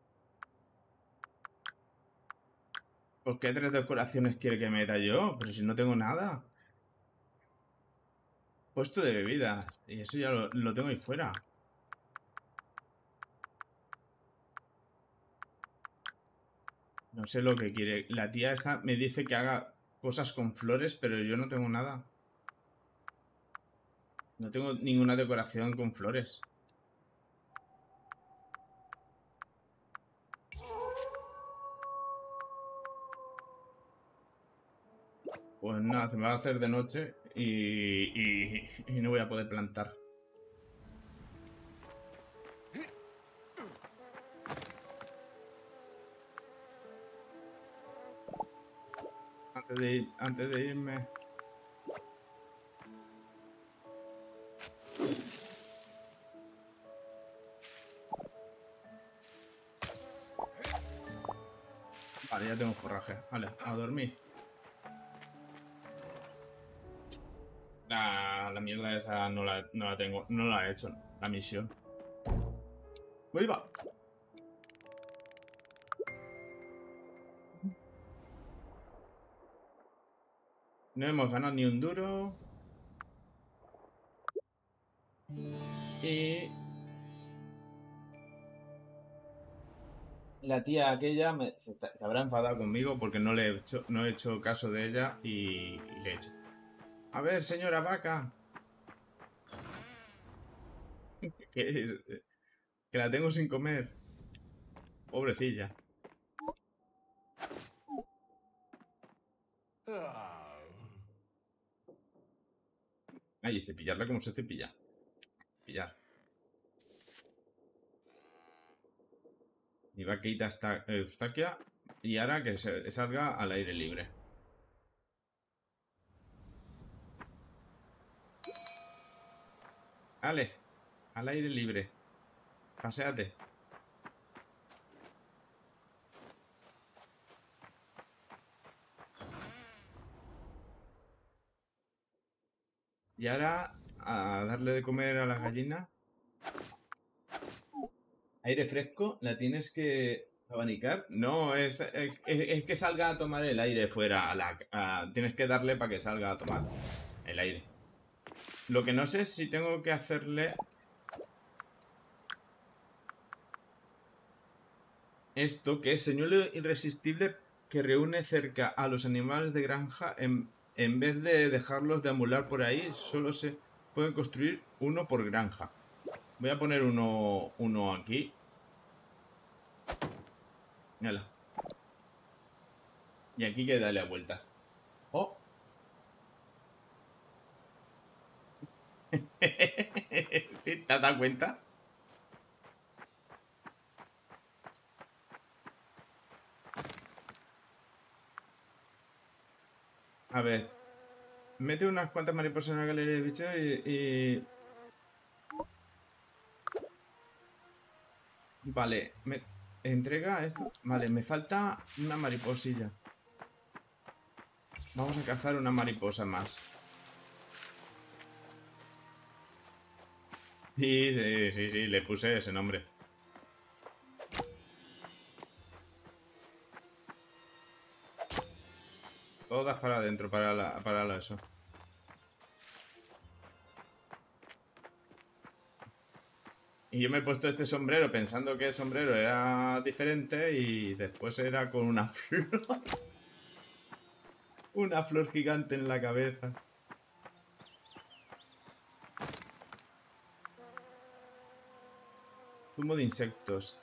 ¿Pues qué tres decoraciones quiere que meta yo? Pero si no tengo nada. Puesto de bebidas. Y eso ya lo, lo tengo ahí fuera. No sé lo que quiere. La tía esa me dice que haga cosas con flores, pero yo no tengo nada. No tengo ninguna decoración con flores. Pues nada, se me va a hacer de noche y, y, y no voy a poder plantar. Antes de, ir, antes de irme... Vale, ya tengo forraje. Vale, a dormir. La, la mierda esa no la, no la tengo, no la he hecho, la misión. ¡Uy, va! No hemos ganado ni un duro. Y... la tía aquella me, se, se, habrá enfadado conmigo porque no le he hecho, no he hecho caso de ella y, y le he hecho. A ver, señora vaca. que, que la tengo sin comer. Pobrecilla. Ay, cepillarla como se cepilla. Pillar. Mi vaquita está Eustaquia. Y ahora que se salga al aire libre. Vale, al aire libre. Paséate. Y ahora a darle de comer a las gallinas. Aire fresco, la tienes que abanicar. No, es, es, es que salga a tomar el aire fuera. A la, a- tienes que darle para que salga a tomar el aire. Lo que no sé es si tengo que hacerle esto, que es señuelo irresistible que reúne cerca a los animales de granja. En, en vez de dejarlos deambular por ahí, solo se pueden construir uno por granja. Voy a poner uno, uno aquí. Mírala. Y aquí que darle a vueltas. ¡Oh! ¿Sí? ¿Te has dado cuenta? A ver. Mete unas cuantas mariposas en la galería de bichos y, y... Vale. Me... Entrega esto. Vale, me falta una mariposilla. Vamos a cazar una mariposa más. Sí, sí, sí, sí, le puse ese nombre. Todas para adentro, para la, para la eso. Y yo me he puesto este sombrero pensando que el sombrero era diferente y después era con una flor. Una flor gigante en la cabeza. Zumo de insectos.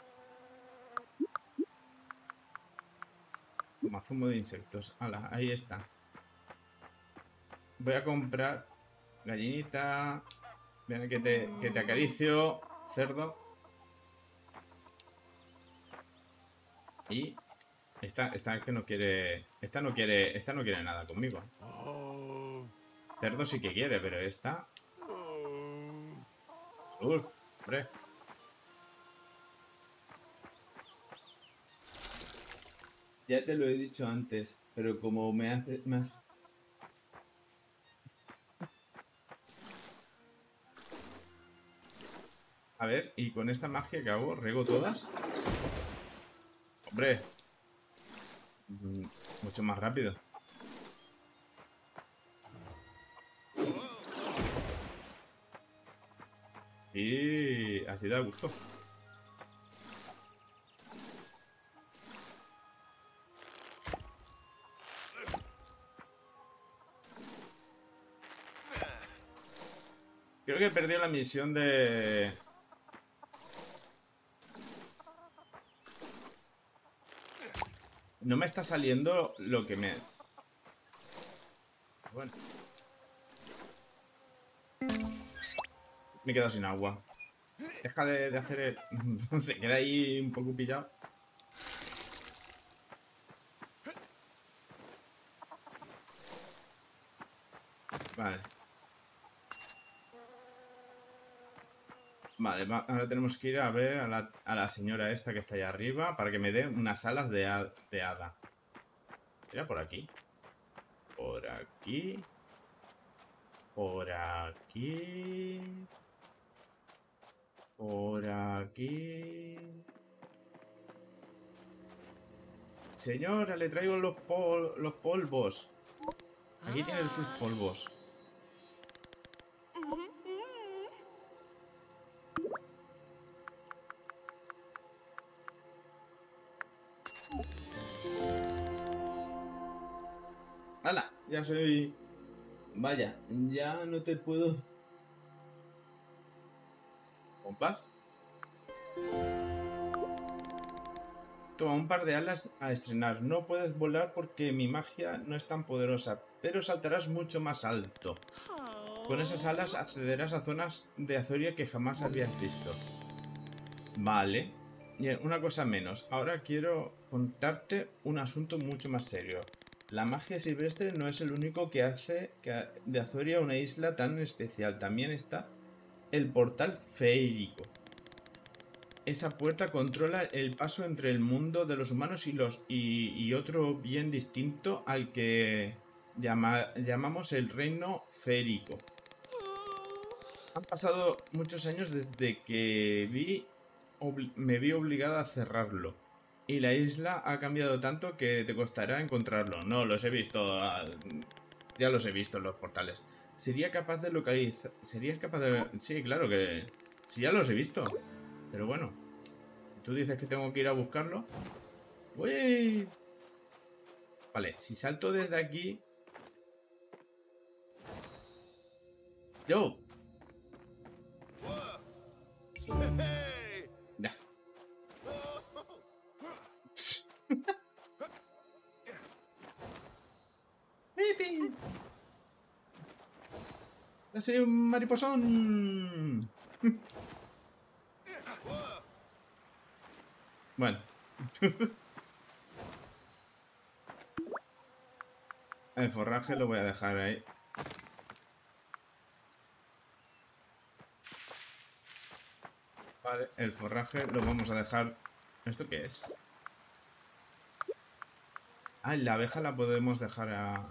Toma, zumo de insectos. Hala, ahí está. Voy a comprar gallinita. Ven que te, que te acaricio. Cerdo. Y esta, esta que no quiere. Esta no quiere. Esta no quiere nada conmigo. Cerdo sí que quiere, pero esta. Uf, hombre. Ya te lo he dicho antes, pero como me hace más. A ver, y con esta magia que hago, ¿rego todas? Hombre. Mm, mucho más rápido. Y así da gusto. Creo que he perdido la misión de... No me está saliendo lo que me... Bueno. Me he quedado sin agua. Deja de, de hacer el... Se queda ahí un poco pillado. Vale. Vale, va- ahora tenemos que ir a ver a la, a la señora esta que está allá arriba para que me dé unas alas de, ha- de hada. Era por aquí. Por aquí. Por aquí. Por aquí. Señora, le traigo los, pol- los polvos. Aquí tiene sus polvos. ¡Hala! Ya soy... Vaya, ya no te puedo... ¿Compás? Toma un par de alas a estrenar. No puedes volar porque mi magia no es tan poderosa, pero saltarás mucho más alto. Con esas alas accederás a zonas de Azoria que jamás habías visto. Vale. una cosa menos. Ahora quiero contarte un asunto mucho más serio. La magia silvestre no es el único que hace que de Azuria una isla tan especial. También está el portal feérico. Esa puerta controla el paso entre el mundo de los humanos y los y, y otro bien distinto al que llama, llamamos el reino feérico. Han pasado muchos años desde que vi me vi obligada a cerrarlo. Y la isla ha cambiado tanto que te costará encontrarlo. No, los he visto. Ya los he visto en los portales. Sería capaz de localizar. ¿Serías capaz de...? Sí, claro que... Sí, ya los he visto. Pero bueno. Si tú dices que tengo que ir a buscarlo... ¡Uy! Vale, si salto desde aquí... ¡Yo! Ya. ¡Pipi! ¡Ha sido un mariposón! Bueno. El forraje lo voy a dejar ahí. Vale, el forraje lo vamos a dejar... ¿Esto qué es? Ah, la abeja la podemos dejar a...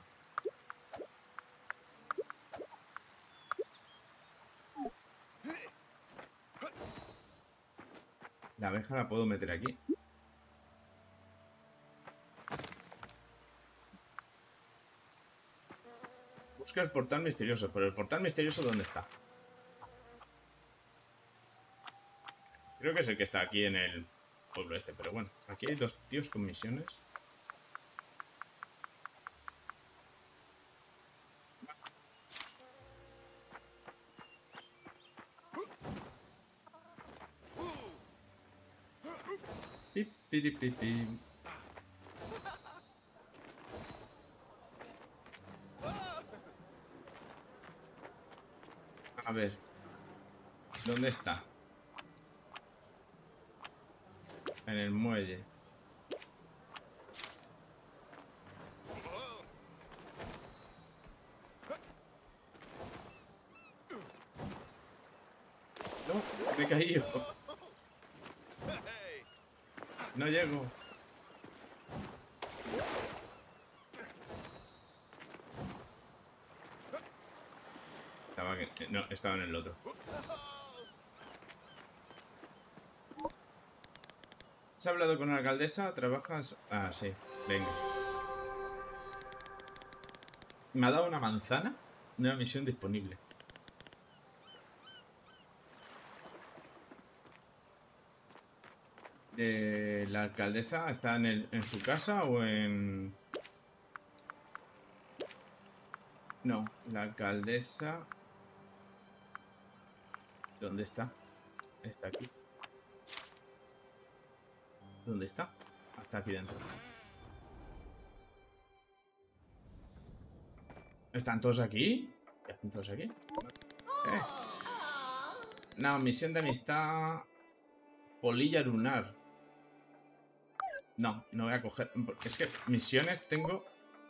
La abeja la puedo meter aquí. Busca el portal misterioso. Pero el portal misterioso, ¿dónde está? Creo que es el que está aquí en el pueblo este. Pero bueno, aquí hay dos tíos con misiones. Pip, pip, pip, pip. A ver. ¿Dónde está? En el muelle. No, me he caído. No llego. Estaba que... No, estaba en el otro. ¿Has hablado con la alcaldesa? ¿Trabajas? Ah, sí. Venga. Me ha dado una manzana. Nueva misión disponible. Eh, ¿La alcaldesa está en, el, en su casa o en...? No, la alcaldesa... ¿Dónde está? Está aquí. ¿Dónde está? Hasta aquí dentro. ¿Están todos aquí? ¿Qué hacen todos aquí? Eh. No, misión de amistad... Polilla lunar. No, no voy a coger... Es que misiones tengo...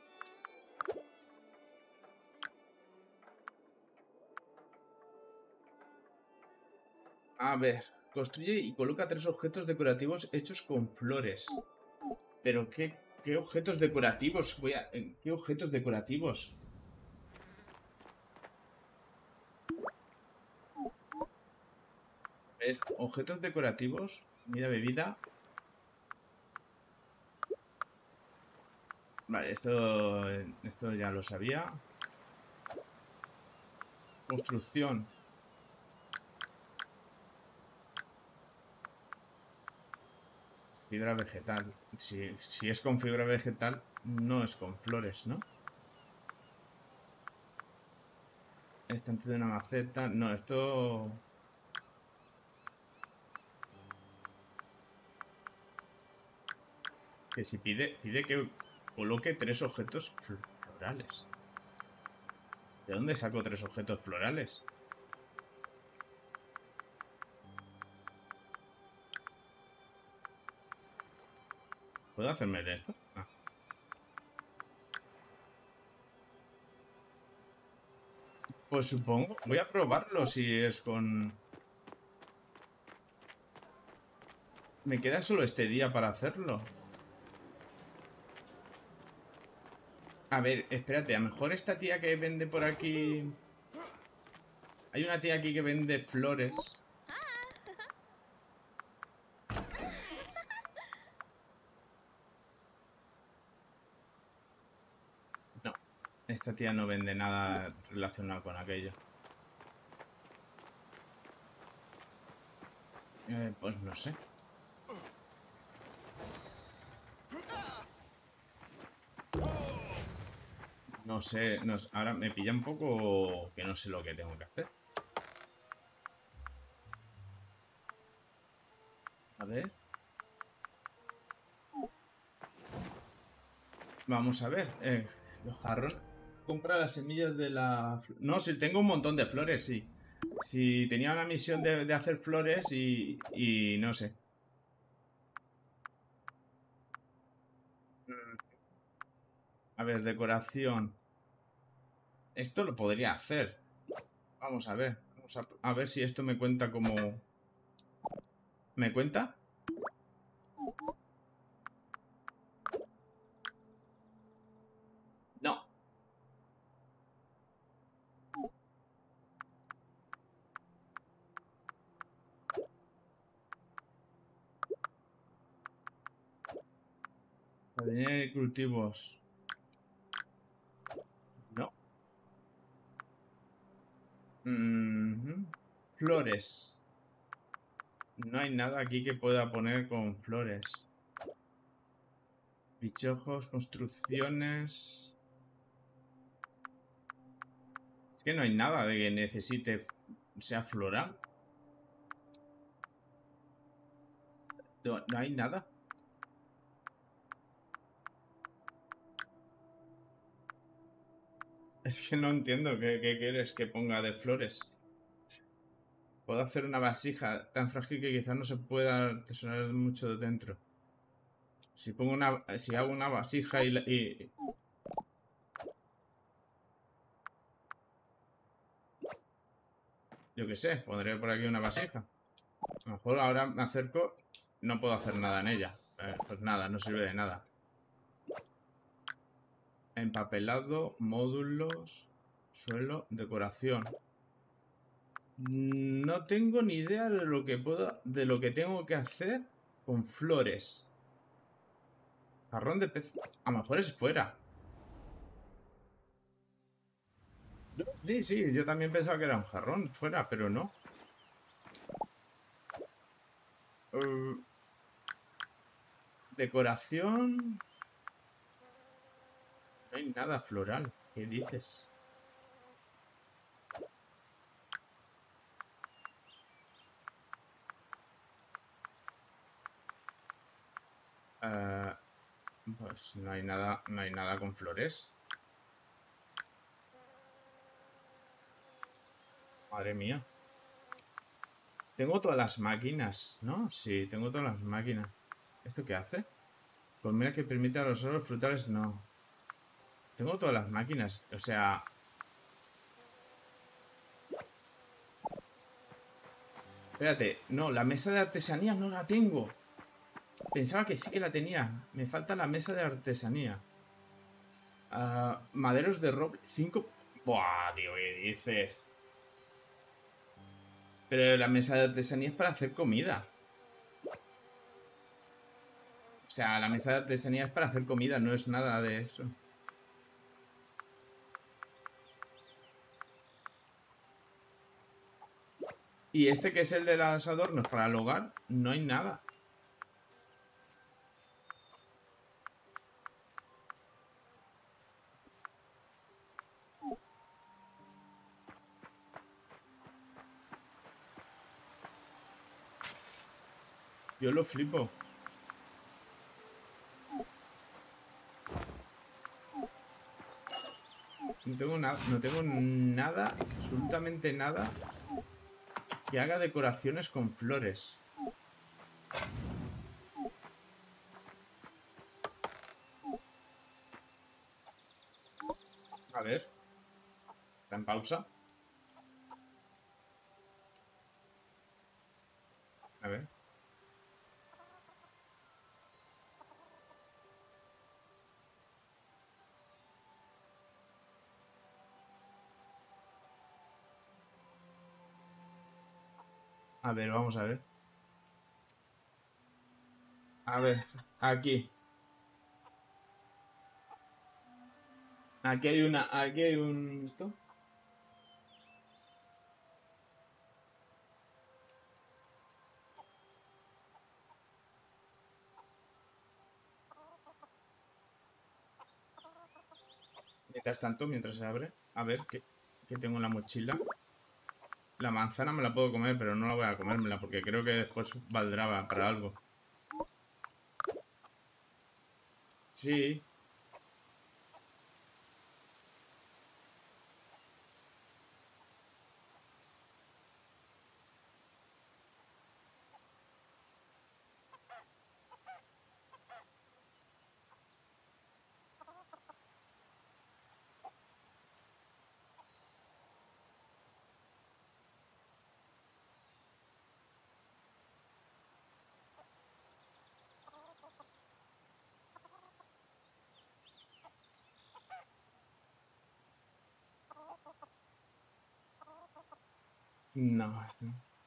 A ver, construye y coloca tres objetos decorativos hechos con flores. Pero ¿qué, qué objetos decorativos voy a... ¿Qué objetos decorativos? A ver, objetos decorativos. Comida, bebida. Vale, esto, esto ya lo sabía. Construcción. Fibra vegetal. Si, si es con fibra vegetal, no es con flores, ¿no? Estante de una maceta. No, esto... Que si pide, pide que coloque tres objetos florales. ¿De dónde saco tres objetos florales? ¿Puedo hacerme de esto? Ah. Pues supongo. Voy a probarlo si es con... Me queda solo este día para hacerlo. A ver, espérate, a lo mejor esta tía que vende por aquí... Hay una tía aquí que vende flores. No, esta tía no vende nada relacionado con aquello. Eh, pues no sé. No sé, no sé, ahora me pilla un poco que no sé lo que tengo que hacer. A ver. Vamos a ver. Eh, los jarrones. Compra las semillas de la... No, si tengo un montón de flores, sí. Si tenía una misión de, de hacer flores y, y no sé. A ver, decoración. Esto lo podría hacer. Vamos a ver. Vamos a, a ver si esto me cuenta como... ¿Me cuenta? No. Jardinera y cultivos. No. Mm-hmm. Flores. No hay nada aquí que pueda poner con flores. Bichojos, construcciones... Es que no hay nada de que necesite sea floral. No, no hay nada. Es que no entiendo qué, qué quieres que ponga de flores. Puedo hacer una vasija tan frágil que quizás no se pueda tesorar mucho dentro. Si pongo una, si hago una vasija y, y... Yo qué sé, pondré por aquí una vasija. A lo mejor ahora me acerco, no puedo hacer nada en ella. Eh, pues nada, no sirve de nada. Empapelado, módulos, suelo, decoración. No tengo ni idea de lo que puedo, de lo que tengo que hacer con flores. Jarrón de pez. A lo mejor es fuera. Sí, sí, yo también pensaba que era un jarrón fuera, pero no. Uh, decoración. No hay nada floral. ¿Qué dices? Uh, pues no hay nada, no hay nada con flores. Madre mía. Tengo todas las máquinas, ¿no? Sí, tengo todas las máquinas. ¿Esto qué hace? Colmena que permite a los árboles frutales, no. Tengo todas las máquinas, o sea... Espérate, no, la mesa de artesanía no la tengo. Pensaba que sí que la tenía. Me falta la mesa de artesanía. Uh, maderos de roble, cinco... Buah, tío, ¿qué dices? Pero la mesa de artesanía es para hacer comida. O sea, la mesa de artesanía es para hacer comida, no es nada de eso. Y este que es el de los adornos para el hogar, no hay nada. Yo lo flipo. No tengo nada, no tengo nada, absolutamente nada que haga decoraciones con flores. A ver. Está en pausa. A ver. A ver, vamos a ver. A ver, aquí. Aquí hay una... Aquí hay un... ¿Esto? Mientras tanto, mientras se abre. A ver, ¿qué, qué tengo en la mochila? La manzana me la puedo comer, pero no la voy a comérmela porque creo que después valdrá para algo. Sí. No, esto...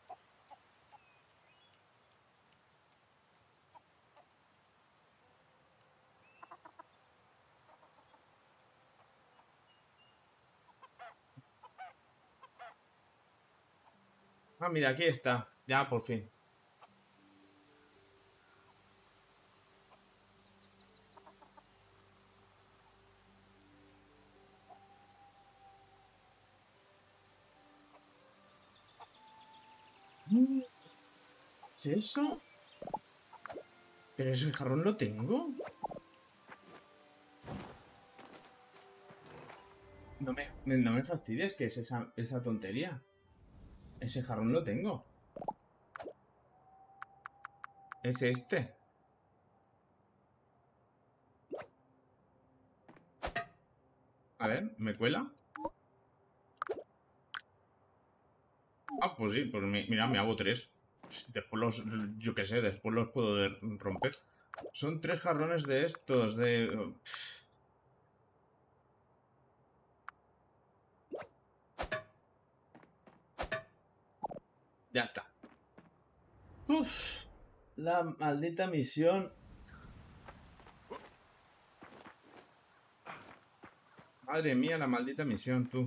Ah, mira, aquí está. Ya, por fin. ¿Es eso? ¿Pero ese jarrón lo tengo? No me, me- no me fastidies, que es esa, esa tontería. Ese jarrón lo tengo. Es este. A ver, ¿me cuela? Ah, pues sí, pues mi- mira, me hago tres. Después los, yo qué sé, después los puedo de- romper. Son tres jarrones de estos, de... Ya está. Uf, la maldita misión. Madre mía, la maldita misión, tú.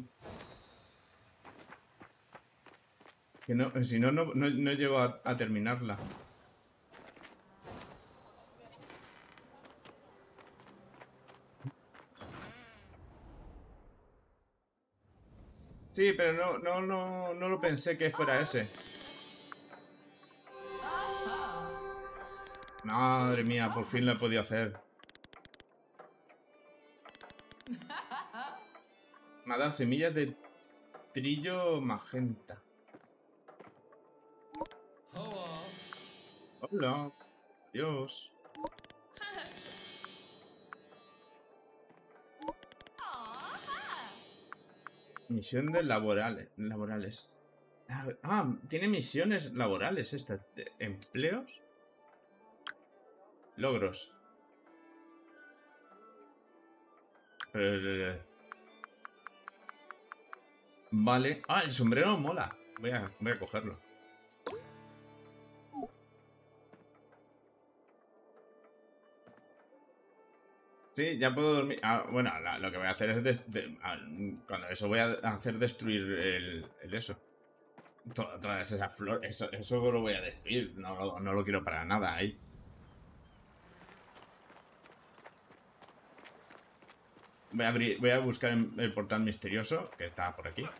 Que no, si no, no, no, no llego a, a terminarla. Sí, pero no, no, no, no lo pensé que fuera ese. Madre mía, por fin lo he podido hacer. Me ha dado semillas de trillo magenta. Hola. Adiós. Misión de laborales. laborales. Ah, ah, tiene misiones laborales esta. de- ¿Empleos? Logros. Eh, Vale. Ah, el sombrero mola. Voy a, voy a cogerlo. Sí, ya puedo dormir. Ah, bueno, la- lo que voy a hacer es... des- de- ah, cuando eso voy a hacer destruir el, el eso. To- todas esas flores. Eso, eso lo voy a destruir. No, lo- no lo quiero para nada ahí. Voy a abrir, voy a buscar el, el portal misterioso que está por aquí.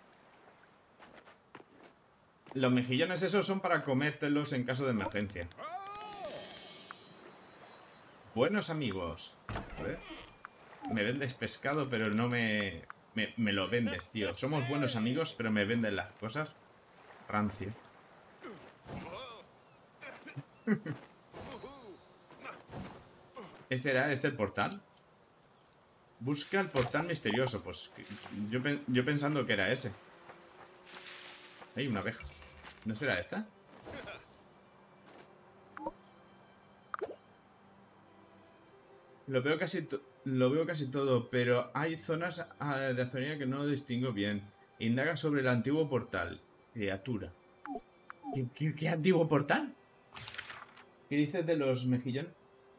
Los mejillones esos son para comértelos en caso de emergencia. Buenos amigos. A ver. Me vendes pescado, pero no me, me... Me lo vendes, tío. Somos buenos amigos, pero me venden las cosas. Rancio. ¿Ese era este el portal? Busca el portal misterioso. Pues yo, yo pensando que era ese. Hay una abeja. ¿No será esta? Lo veo casi, lo veo casi todo, pero hay zonas de azoría que no distingo bien. Indaga sobre el antiguo portal. Criatura. ¿Qué, qué, qué antiguo portal? ¿Qué dices de los mejillones?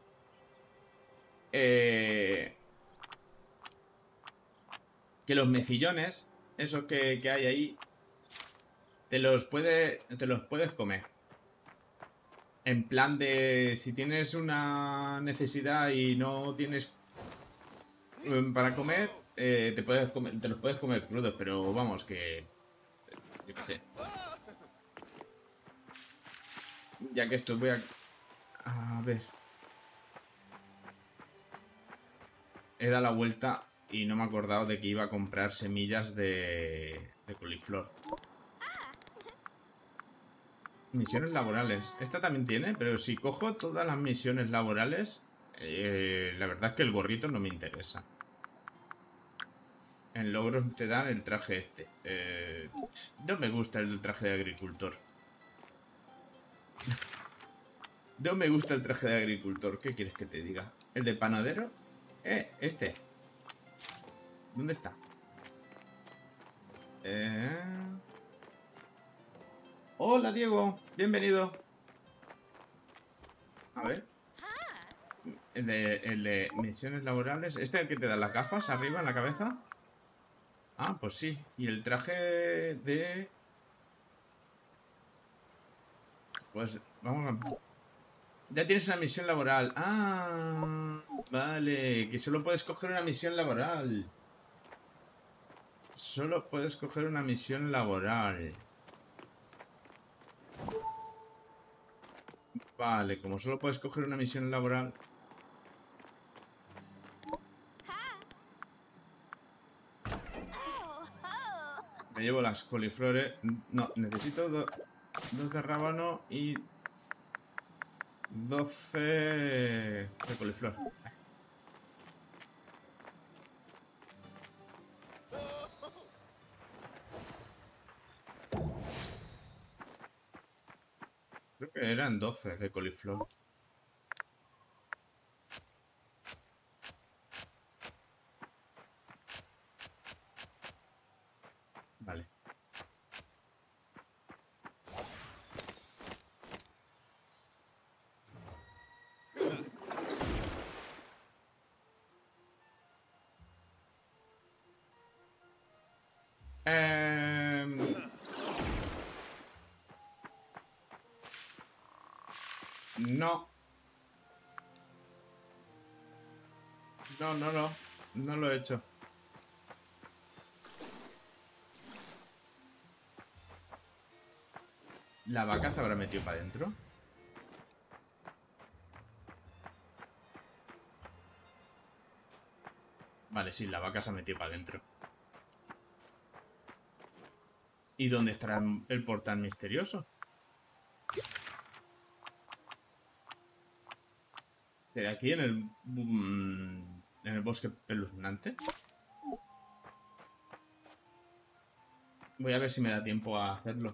Eh, que los mejillones, esos que, que hay ahí, te los, puede, te los puedes comer. En plan de, si tienes una necesidad y no tienes um, para comer, eh, te, puedes comer, te los puedes comer crudos, pero vamos, que... Yo qué sé. Ya que esto voy a... A ver. He dado la vuelta y no me he acordado de que iba a comprar semillas de, de coliflor. Misiones laborales. Esta también tiene, pero si cojo todas las misiones laborales, eh, la verdad es que el gorrito no me interesa. En logros te dan el traje este. Eh, no me gusta el traje de agricultor. No me gusta el traje de agricultor. ¿Qué quieres que te diga? ¿El de panadero? Eh, este. ¿Dónde está? Eh... Hola, Diego. Bienvenido. A ver. El de, el de misiones laborables. ¿Este es el que te da las gafas arriba en la cabeza? Ah, pues sí. Y el traje de... Pues vamos a... Ya tienes una misión laboral. Ah, vale. Que solo puedes coger una misión laboral. Solo puedes coger una misión laboral. Vale, como solo puedes coger una misión laboral... Me llevo las coliflores. No, necesito do, dos de rábano y doce de coliflor. Creo que eran doce de coliflor. Vale. Eh... No. No, no, no. No lo he hecho. ¿La vaca se habrá metido para adentro? Vale, sí, la vaca se ha metido para adentro. ¿Y dónde estará el portal misterioso? ¿Será aquí en el... en el bosque peluznante? Voy a ver si me da tiempo a hacerlo.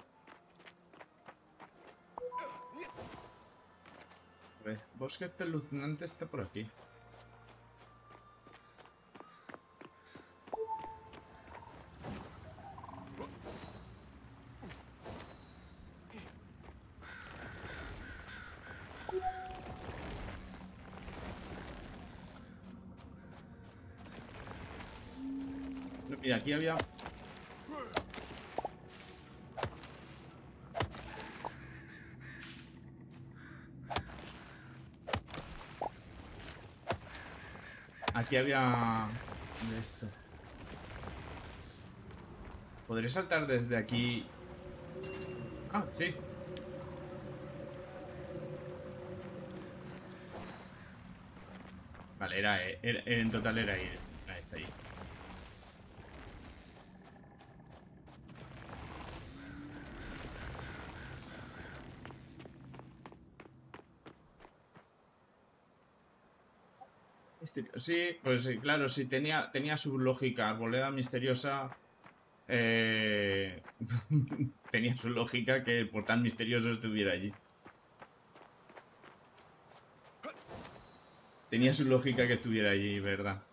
A ver, bosque peluznante está por aquí. Mira, aquí había... Aquí había... de esto. ¿Podré saltar desde aquí? Ah, sí. Vale, era, era, en total era ir. Ahí está ahí. Sí, pues sí, claro, sí, tenía, tenía su lógica. Arboleda misteriosa. Eh... tenía su lógica que el portal misterioso estuviera allí. Tenía su lógica que estuviera allí, ¿verdad?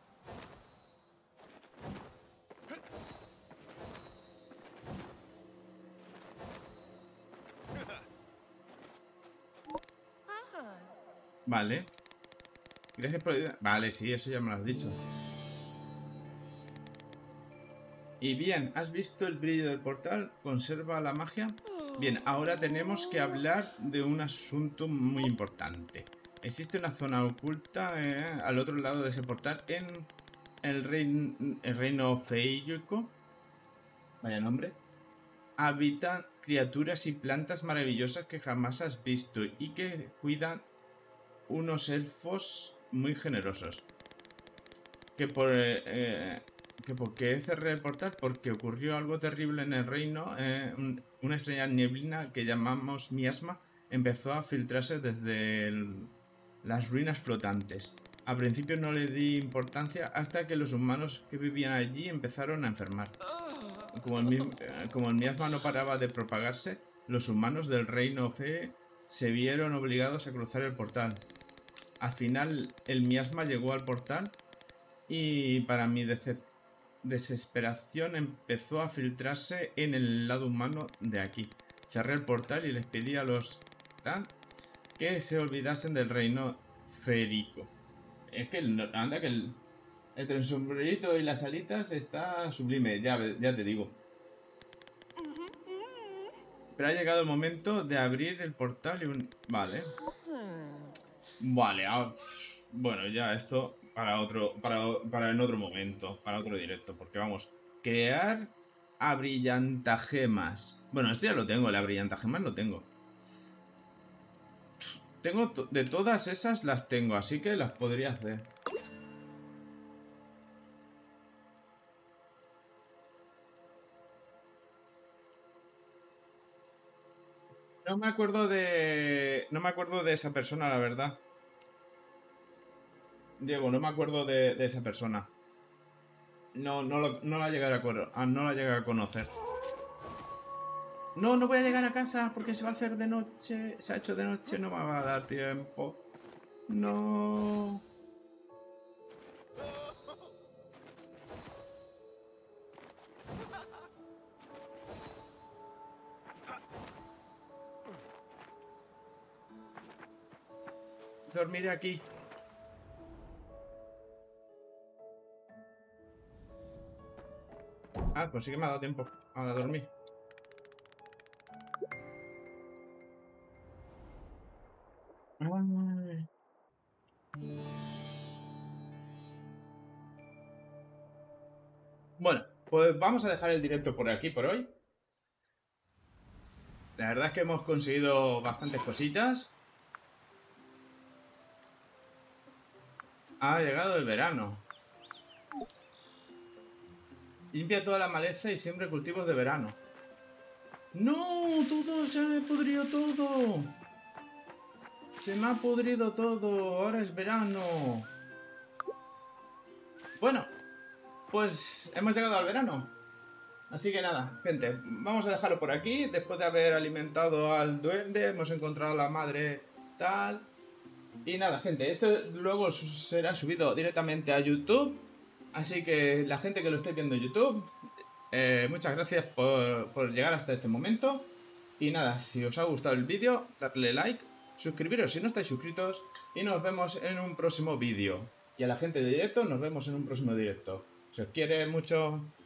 Vale. Gracias por... Vale, sí, eso ya me lo has dicho. Y bien, ¿has visto el brillo del portal? ¿Conserva la magia? Bien, ahora tenemos que hablar de un asunto muy importante. Existe una zona oculta eh, al otro lado de ese portal en el, rein- el reino feérico. Vaya nombre. Habitan criaturas y plantas maravillosas que jamás has visto y que cuidan unos elfos muy generosos. Que por eh, eh, que por qué cerré el portal, porque ocurrió algo terrible en el reino. Eh, un- una extraña neblina que llamamos miasma empezó a filtrarse desde el- las ruinas flotantes. Al principio no le di importancia hasta que los humanos que vivían allí empezaron a enfermar. Como el, mi- eh, como el miasma no paraba de propagarse, los humanos del reino Fee se vieron obligados a cruzar el portal. Al final, el miasma llegó al portal y para mi decep- desesperación empezó a filtrarse en el lado humano de aquí. Cerré el portal y les pedí a los Tan que se olvidasen del reino férico. Es que el- anda que el, entre el sombrerito y las alitas está sublime, ya, ya te digo. Pero ha llegado el momento de abrir el portal y un... Vale. Vale, ah, pf, bueno, ya esto para otro, para, para en otro momento, para otro directo, porque vamos, crear abrillantagemas. Bueno, esto ya lo tengo, el abrillantagemas lo tengo. Tengo to- de todas esas las tengo, así que las podría hacer. No me acuerdo de... No me acuerdo de esa persona, la verdad. Diego, no me acuerdo de, de esa persona. No, no, lo- no la llegaré a, cono- ah, no la llegué a conocer. No, no voy a llegar a casa porque se va a hacer de noche. Se ha hecho de noche, no me va a dar tiempo. No. Dormiré aquí. Ah, pues sí que me ha dado tiempo a dormir. Ay. Bueno, pues vamos a dejar el directo por aquí por hoy. La verdad es que hemos conseguido bastantes cositas. Ha llegado el verano. Limpia toda la maleza y siembra cultivos de verano. ¡No! ¡Todo! ¡Se ha podrido todo! ¡Se me ha podrido todo! ¡Ahora es verano! Bueno, pues hemos llegado al verano. Así que nada, gente, vamos a dejarlo por aquí. Después de haber alimentado al duende, hemos encontrado a la madre tal. Y nada, gente, esto luego será subido directamente a YouTube. Así que la gente que lo esté viendo en YouTube, eh, muchas gracias por, por llegar hasta este momento. Y nada, si os ha gustado el vídeo, darle like, suscribiros si no estáis suscritos. Y nos vemos en un próximo vídeo. Y a la gente de directo, nos vemos en un próximo directo. Si os quiere mucho...